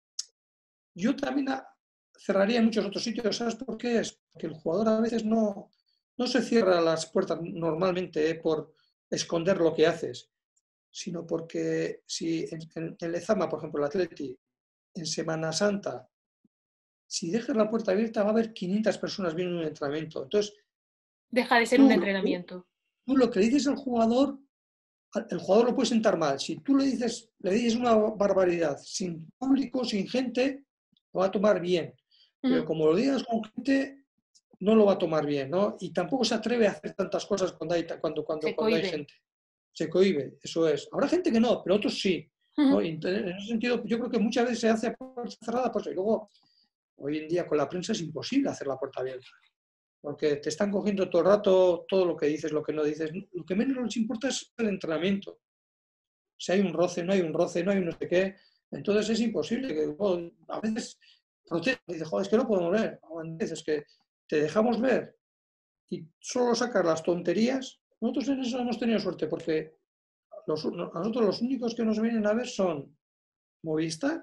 yo también cerraría en muchos otros sitios, ¿sabes por qué? Es porque el jugador a veces no se cierra las puertas normalmente por esconder lo que haces, sino porque si en Lezama, por ejemplo, el Atleti, en Semana Santa, si dejas la puerta abierta va a haber 500 personas viendo un entrenamiento. Entonces, Deja de ser un tú, entrenamiento. tú lo que le dices al jugador, el jugador lo puede sentar mal. Si tú le dices una barbaridad sin público, sin gente, lo va a tomar bien. Pero Mm. como lo digas con gente, no lo va a tomar bien, ¿no? Y tampoco se atreve a hacer tantas cosas Se cuando hay cohíbe. gente. Se cohíbe, eso es. Habrá gente que no, pero otros sí. ¿No? Mm. Y en ese sentido, yo creo que muchas veces se hace a puerta cerrada, pues, y luego, hoy en día con la prensa es imposible hacer la puerta abierta. Porque te están cogiendo todo el rato todo lo que dices, lo que no dices. Lo que menos les importa es el entrenamiento. Si hay un roce, no hay un roce, no hay un no sé qué. Entonces es imposible que a veces protestas y dices, joder, es que no podemos ver. A veces que te dejamos ver y solo sacas las tonterías. Nosotros en eso hemos tenido suerte porque a nosotros los únicos que nos vienen a ver son Movistar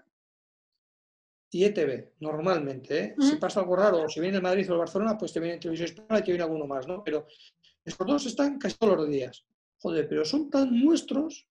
y ETV, normalmente. ¿Eh? Si Mm. pasa algo raro, o si viene el Madrid o el Barcelona, pues te viene Televisión Española y te viene alguno más, ¿no? Pero estos dos están casi todos los días. Joder, pero son tan nuestros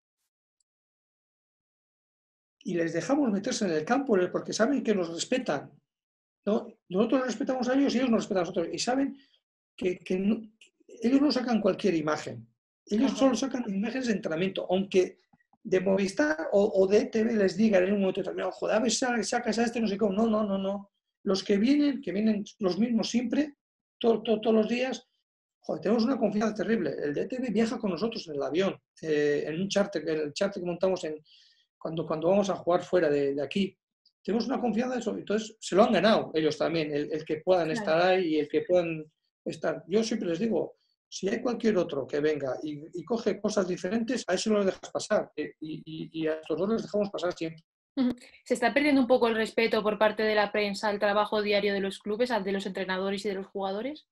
y les dejamos meterse en el campo porque saben que nos respetan, ¿no? Nosotros los respetamos a ellos y ellos nos respetan a nosotros. Y saben, ellos no sacan cualquier imagen. Ellos Ajá. solo sacan imágenes de entrenamiento, aunque de Movistar o de ETV les digan en un momento determinado, joder, a ver, sacas a este, no sé cómo. No, no, no, no. Los que vienen los mismos siempre, todos los días, joder, tenemos una confianza terrible. El de ETV viaja con nosotros en el avión, en un charter, el charter que montamos cuando vamos a jugar fuera de aquí. Tenemos una confianza de eso. Entonces, se lo han ganado ellos también, el que puedan Claro. estar ahí y el que puedan estar. Yo siempre les digo, si hay cualquier otro que venga y coge cosas diferentes, a eso no le dejas pasar. Y a estos dos les dejamos pasar siempre. Ujú. ¿Se está perdiendo un poco el respeto por parte de la prensa al trabajo diario de los clubes, al de los entrenadores y de los jugadores?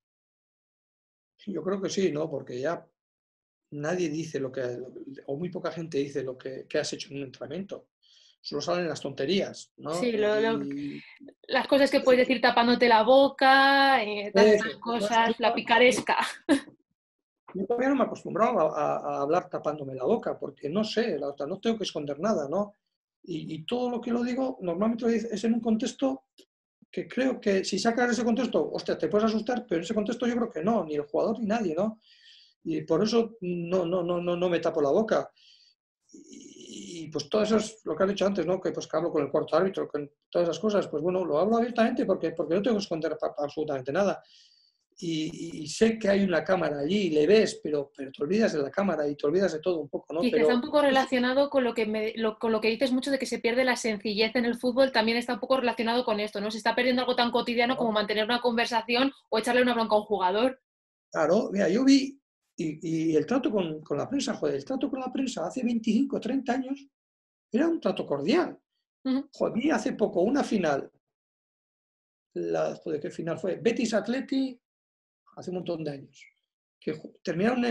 Yo creo que sí, ¿no? Porque ya nadie dice o muy poca gente dice que has hecho en un entrenamiento. Solo salen las tonterías, ¿no? Sí, las cosas que puedes decir tapándote la boca, todas estas cosas, la picaresca. Yo todavía no me he acostumbrado a hablar tapándome la boca, porque no sé, no tengo que esconder nada, ¿no? Y todo lo que lo digo, normalmente es en un contexto que creo que si sacas ese contexto, hostia, te puedes asustar, pero en ese contexto yo creo que no, ni el jugador ni nadie, ¿no? Y por eso no me tapo la boca. Y pues todo eso es lo que has dicho antes, ¿no? Que hablo con el cuarto árbitro, con todas esas cosas, pues bueno, lo hablo abiertamente porque no tengo que esconder absolutamente nada. Y sé que hay una cámara allí y le ves, pero te olvidas de la cámara y te olvidas de todo un poco, ¿no? Quizás está un Pero poco relacionado con con lo que dices mucho de que se pierde la sencillez en el fútbol, también está un poco relacionado con esto, ¿no? Se está perdiendo algo tan cotidiano como mantener una conversación o echarle una bronca a un jugador. claro, mira, yo vi y el trato con la prensa, joder, el trato con la prensa hace 25 30 años era un trato cordial. Ujú. Joder, vi hace poco una final, joder, ¿qué final fue? Betis Atleti, hace un montón de años, que terminaron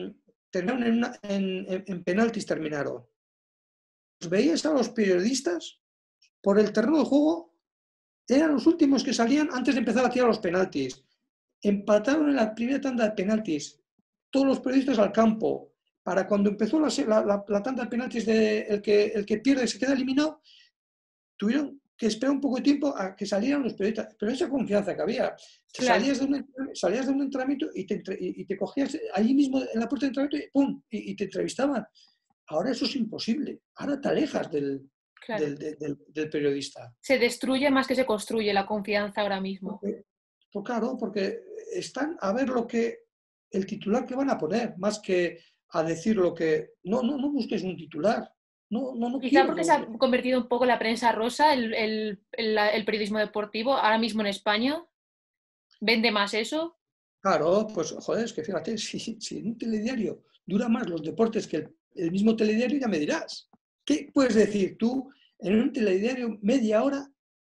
en penaltis, terminaron. Pues veías a los periodistas por el terreno de juego, eran los últimos que salían antes de empezar a tirar los penaltis. Empataron en la primera tanda de penaltis, todos los periodistas al campo, para cuando empezó la tanda de penaltis el que pierde se queda eliminado, tuvieron que esperar un poco de tiempo a que salieran los periodistas, pero esa confianza que había. Claro, Salías de un entrenamiento y te cogías allí mismo en la puerta de entrenamiento y ¡pum! Y te entrevistaban. Ahora eso es imposible. Ahora te alejas claro. del periodista. Se destruye más que se construye la confianza ahora mismo. Pues claro, porque están a ver el titular que van a poner, más que a decir lo que. No busques un titular. No Quizá quiero porque se ha que. convertido un poco la prensa rosa, el periodismo deportivo, ahora mismo en España. ¿Vende más eso? Claro, pues joder, es que fíjate, si en un telediario dura más los deportes que el mismo telediario, ya me dirás. ¿Qué puedes decir tú en un telediario media hora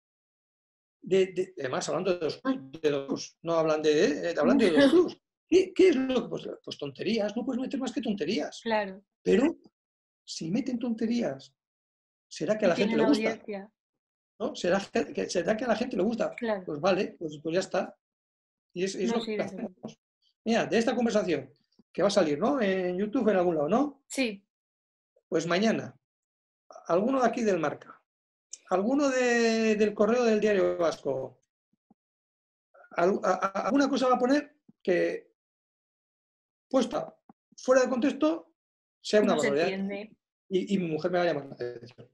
además hablando de dos clubs, no hablando de dos clubs? ¿Qué es lo que? Pues tonterías, no puedes meter más que tonterías. Claro. Pero si meten tonterías, ¿será que a Y la gente tienen le gusta? audiencia. ¿No? ¿Será que a la gente le gusta? Claro. Pues vale, pues ya está. Y es No, lo sí, que desde hacemos. luego. Mira, de esta conversación, que va a salir, ¿no? En YouTube, en algún lado, ¿no? Sí. Pues mañana, alguno de aquí del Marca, alguno del Correo del Diario Vasco, alguna cosa va a poner que, puesta fuera de contexto, sea una No se barbaridad. entiende. Y mi mujer me va a llamar la atención.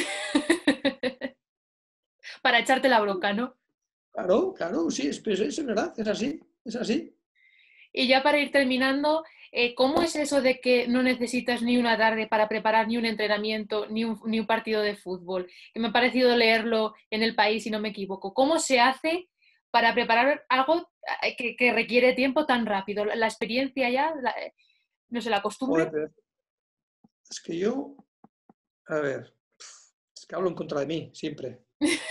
Para echarte la bronca, ¿no? Claro, claro, sí, es verdad, es así, es así. Y ya para ir terminando, ¿cómo es eso de que no necesitas ni una tarde para preparar ni un entrenamiento, ni un partido de fútbol? Que me ha parecido leerlo en El País, si no me equivoco. ¿Cómo se hace para preparar algo que requiere tiempo tan rápido? La experiencia ya, no sé, la Joder, costumbre. pero es que yo, a ver, es que hablo en contra de mí, siempre.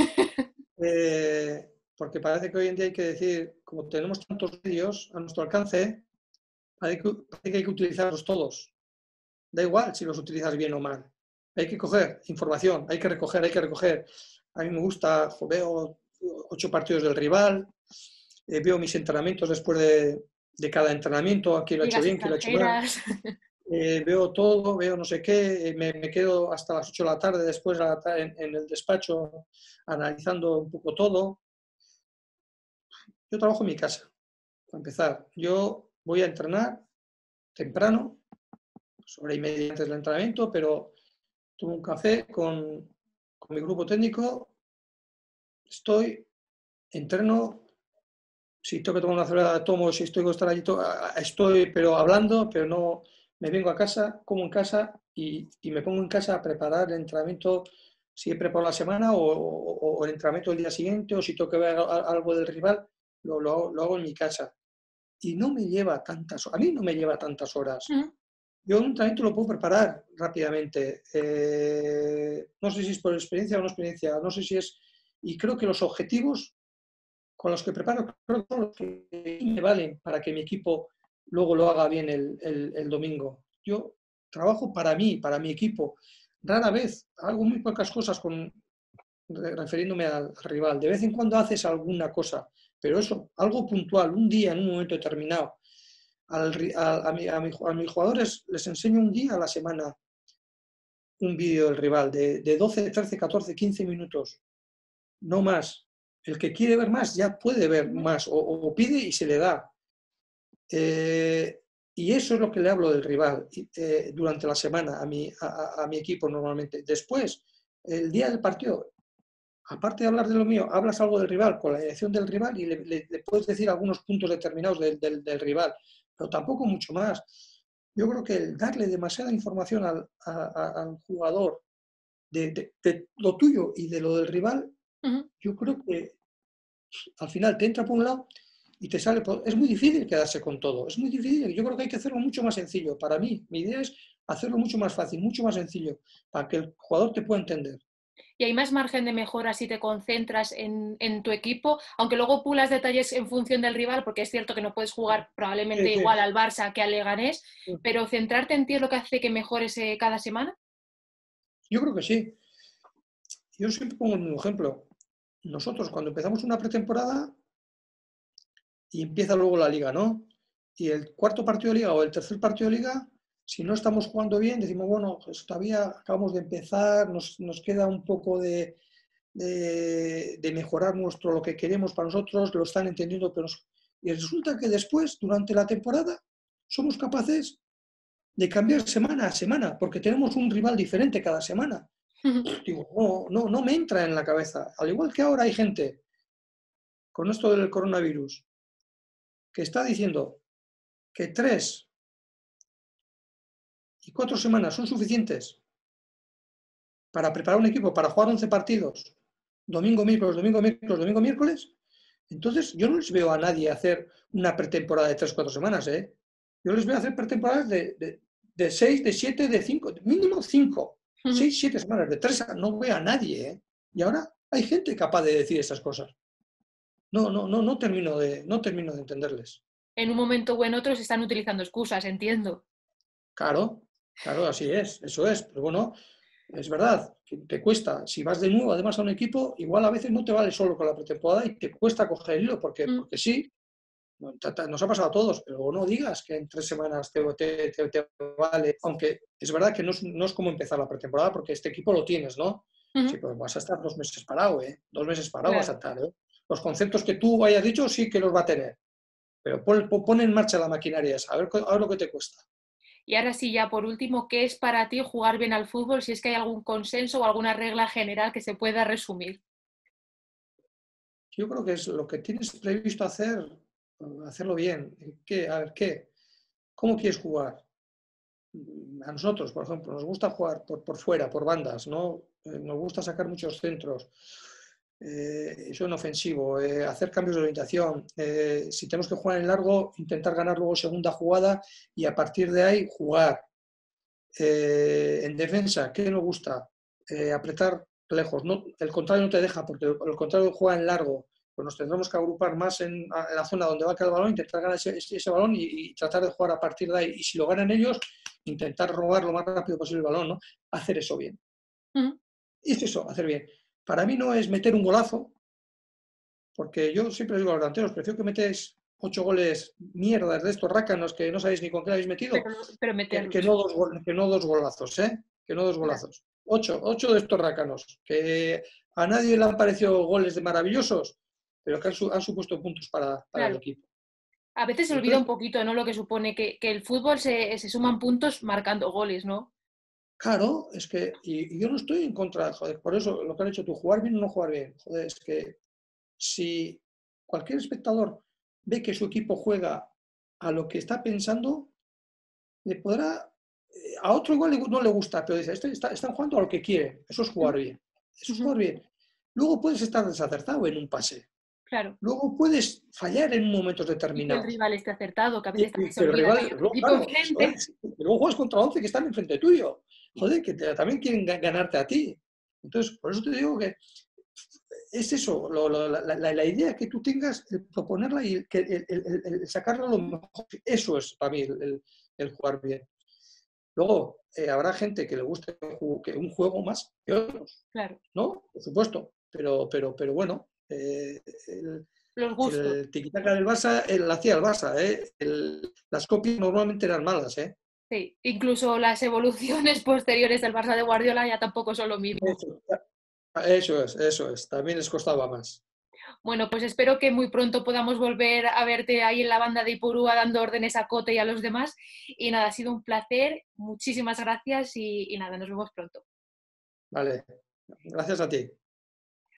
Porque parece que hoy en día hay que decir, como tenemos tantos medios a nuestro alcance, parece que hay que utilizarlos todos. Da igual si los utilizas bien o mal. Hay que coger información, hay que recoger, hay que recoger. A mí me gusta, veo 8 partidos del rival, veo mis entrenamientos después de cada entrenamiento, aquí lo he hecho Ligas bien, aquí lo he hecho mal. extranjeras. Veo todo, veo no sé qué, me quedo hasta las 8 de la tarde después en el despacho analizando un poco todo. Yo trabajo en mi casa. Para empezar, yo voy a entrenar temprano, hora y media antes del entrenamiento, pero tomo un café con mi grupo técnico, estoy, entreno, si tengo que tomar una cerveza, tomo, si estoy con estar allí, estoy, pero hablando, pero no, me vengo a casa, como en casa y me pongo en casa a preparar el entrenamiento, si he preparado la semana o el entrenamiento del día siguiente, o si tengo que ver algo del rival, lo hago en mi casa. Y no me lleva tantas horas, a mí no me lleva tantas horas. Ujú. Yo un entrenamiento lo puedo preparar rápidamente. No sé si es por experiencia o no experiencia, no sé si es... Y creo que los objetivos con los que preparo, creo que son los que me valen para que mi equipo luego lo haga bien el domingo. Yo trabajo para mí, para mi equipo. Rara vez, hago muy pocas cosas refiriéndome al rival. De vez en cuando haces alguna cosa, pero eso, algo puntual, un día, en un momento determinado. A mis jugadores les enseño un día a la semana un vídeo del rival de 12, 13, 14, 15 minutos, no más. El que quiere ver más ya puede ver más o pide y se le da. Y eso es lo que le hablo del rival durante la semana a mi equipo normalmente. Después, el día del partido, aparte de hablar de lo mío, hablas algo del rival con la dirección del rival y le puedes decir algunos puntos determinados del rival, pero tampoco mucho más. Yo creo que el darle demasiada información al jugador de lo tuyo y de lo del rival, Ujú. yo creo que al final te entra por un lado y te sale por... Es muy difícil quedarse con todo, es muy difícil. Yo creo que hay que hacerlo mucho más sencillo. Para mí, mi idea es hacerlo mucho más fácil, mucho más sencillo, para que el jugador te pueda entender. Y hay más margen de mejora si te concentras en tu equipo, aunque luego pulas detalles en función del rival, porque es cierto que no puedes jugar Sí, probablemente sí. igual al Barça que al Leganés, pero centrarte en ti es lo que hace que mejores cada semana. Yo creo que sí. Yo siempre pongo el mismo ejemplo. Nosotros cuando empezamos una pretemporada y empieza luego la liga, ¿no? Y el cuarto partido de liga o el tercer partido de liga, si no estamos jugando bien, decimos, bueno, pues todavía acabamos de empezar, nos queda un poco de mejorar lo que queremos para nosotros, lo están entendiendo, pero y resulta que después, durante la temporada, somos capaces de cambiar semana a semana, porque tenemos un rival diferente cada semana. Digo, no me entra en la cabeza. Al igual que ahora hay gente con esto del coronavirus que está diciendo que 3 y 4 semanas son suficientes para preparar un equipo para jugar 11 partidos, domingo, miércoles, domingo, miércoles, domingo, miércoles. Entonces, yo no les veo a nadie hacer una pretemporada de 3 o 4 semanas, ¿eh? Yo les veo hacer pretemporadas de 6, de 7, de 5, mínimo 5, 6, 7 semanas, de 3, no veo a nadie, ¿eh? Y ahora hay gente capaz de decir esas cosas. No termino de entenderles. En un momento u en otro se están utilizando excusas, entiendo. Claro, claro, así es, eso es. Pero bueno, es verdad, que te cuesta. Si vas de nuevo además a un equipo, igual a veces no te vale solo con la pretemporada y te cuesta coger el hilo, porque sí, nos ha pasado a todos, pero no digas que en 3 semanas te vale. Aunque es verdad que no es como empezar la pretemporada, porque este equipo lo tienes, ¿no? Sí, pues vas a estar 2 meses parado, ¿eh? 2 meses parado vas a Claro. estar, ¿eh? Los conceptos que tú hayas dicho sí que los va a tener, pero pon en marcha la maquinaria esa, a ver lo que te cuesta. Y ahora sí, ya por último, ¿qué es para ti jugar bien al fútbol? Si es que hay algún consenso o alguna regla general que se pueda resumir. Yo creo que es lo que tienes previsto hacer, hacerlo bien. A ver, ¿cómo quieres jugar? A nosotros, por ejemplo, nos gusta jugar por fuera, por bandas, ¿no? Nos gusta sacar muchos centros, eso en ofensivo, hacer cambios de orientación. Si tenemos que jugar en largo, intentar ganar luego segunda jugada y a partir de ahí jugar. En defensa, ¿qué nos gusta? Apretar lejos. No, el contrario no te deja, porque el contrario juega en largo. Pues nos tendremos que agrupar más en la zona donde va a quedar el balón, intentar ganar ese balón y tratar de jugar a partir de ahí. Y si lo ganan ellos, intentar robar lo más rápido posible el balón, ¿no? Hacer eso bien. Ujú. Y es eso, hacer bien. Para mí no es meter un golazo, porque yo siempre digo a los delanteros, prefiero que metes 8 goles mierdas de estos rácanos que no sabéis ni con qué habéis metido, Pero que meterlos. no dos golazos, ¿eh? Que no dos Claro. golazos. Ocho de estos rácanos, que a nadie le han parecido goles de maravillosos, pero que han supuesto puntos para el Claro. equipo. A veces se olvida un Entonces, poquito, ¿no? Lo que supone que el fútbol se suman puntos marcando goles, ¿no? claro, es que, y yo no estoy en contra, joder, por eso lo que has dicho tú, jugar bien o no jugar bien, joder, es que si cualquier espectador ve que su equipo juega a lo que está pensando, le podrá, a otro igual no le gusta, pero dice, están jugando a lo que quieren, eso es jugar Ujú, bien, eso es ujú, jugar bien. Luego puedes estar desacertado en un pase, claro. luego puedes fallar en momentos Y que el determinados. rival esté acertado, que a veces también se Que el olvida que rival, hay otro luego, equipo claro, joder, enfrente. que luego juegas contra 11 que están enfrente tuyo, joder, que también quieren ganarte a ti. Entonces, por eso te digo que es eso, la idea que tú tengas, el proponerla y el sacarla lo mejor, eso es para mí el jugar bien. Luego, habrá gente que le guste que un juego más que otros, Claro, ¿no? Por supuesto, pero bueno, los gustos. el tiquitaca del Barça la hacía el Barça, ¿eh? Las copias normalmente eran malas, ¿eh? Sí, incluso las evoluciones posteriores del Barça de Guardiola ya tampoco son lo mismo. Eso es, también les costaba más. Bueno, pues espero que muy pronto podamos volver a verte ahí en la banda de Ipurúa dando órdenes a Cote y a los demás. Y nada, ha sido un placer, muchísimas gracias y nada, nos vemos pronto. Vale, gracias a ti.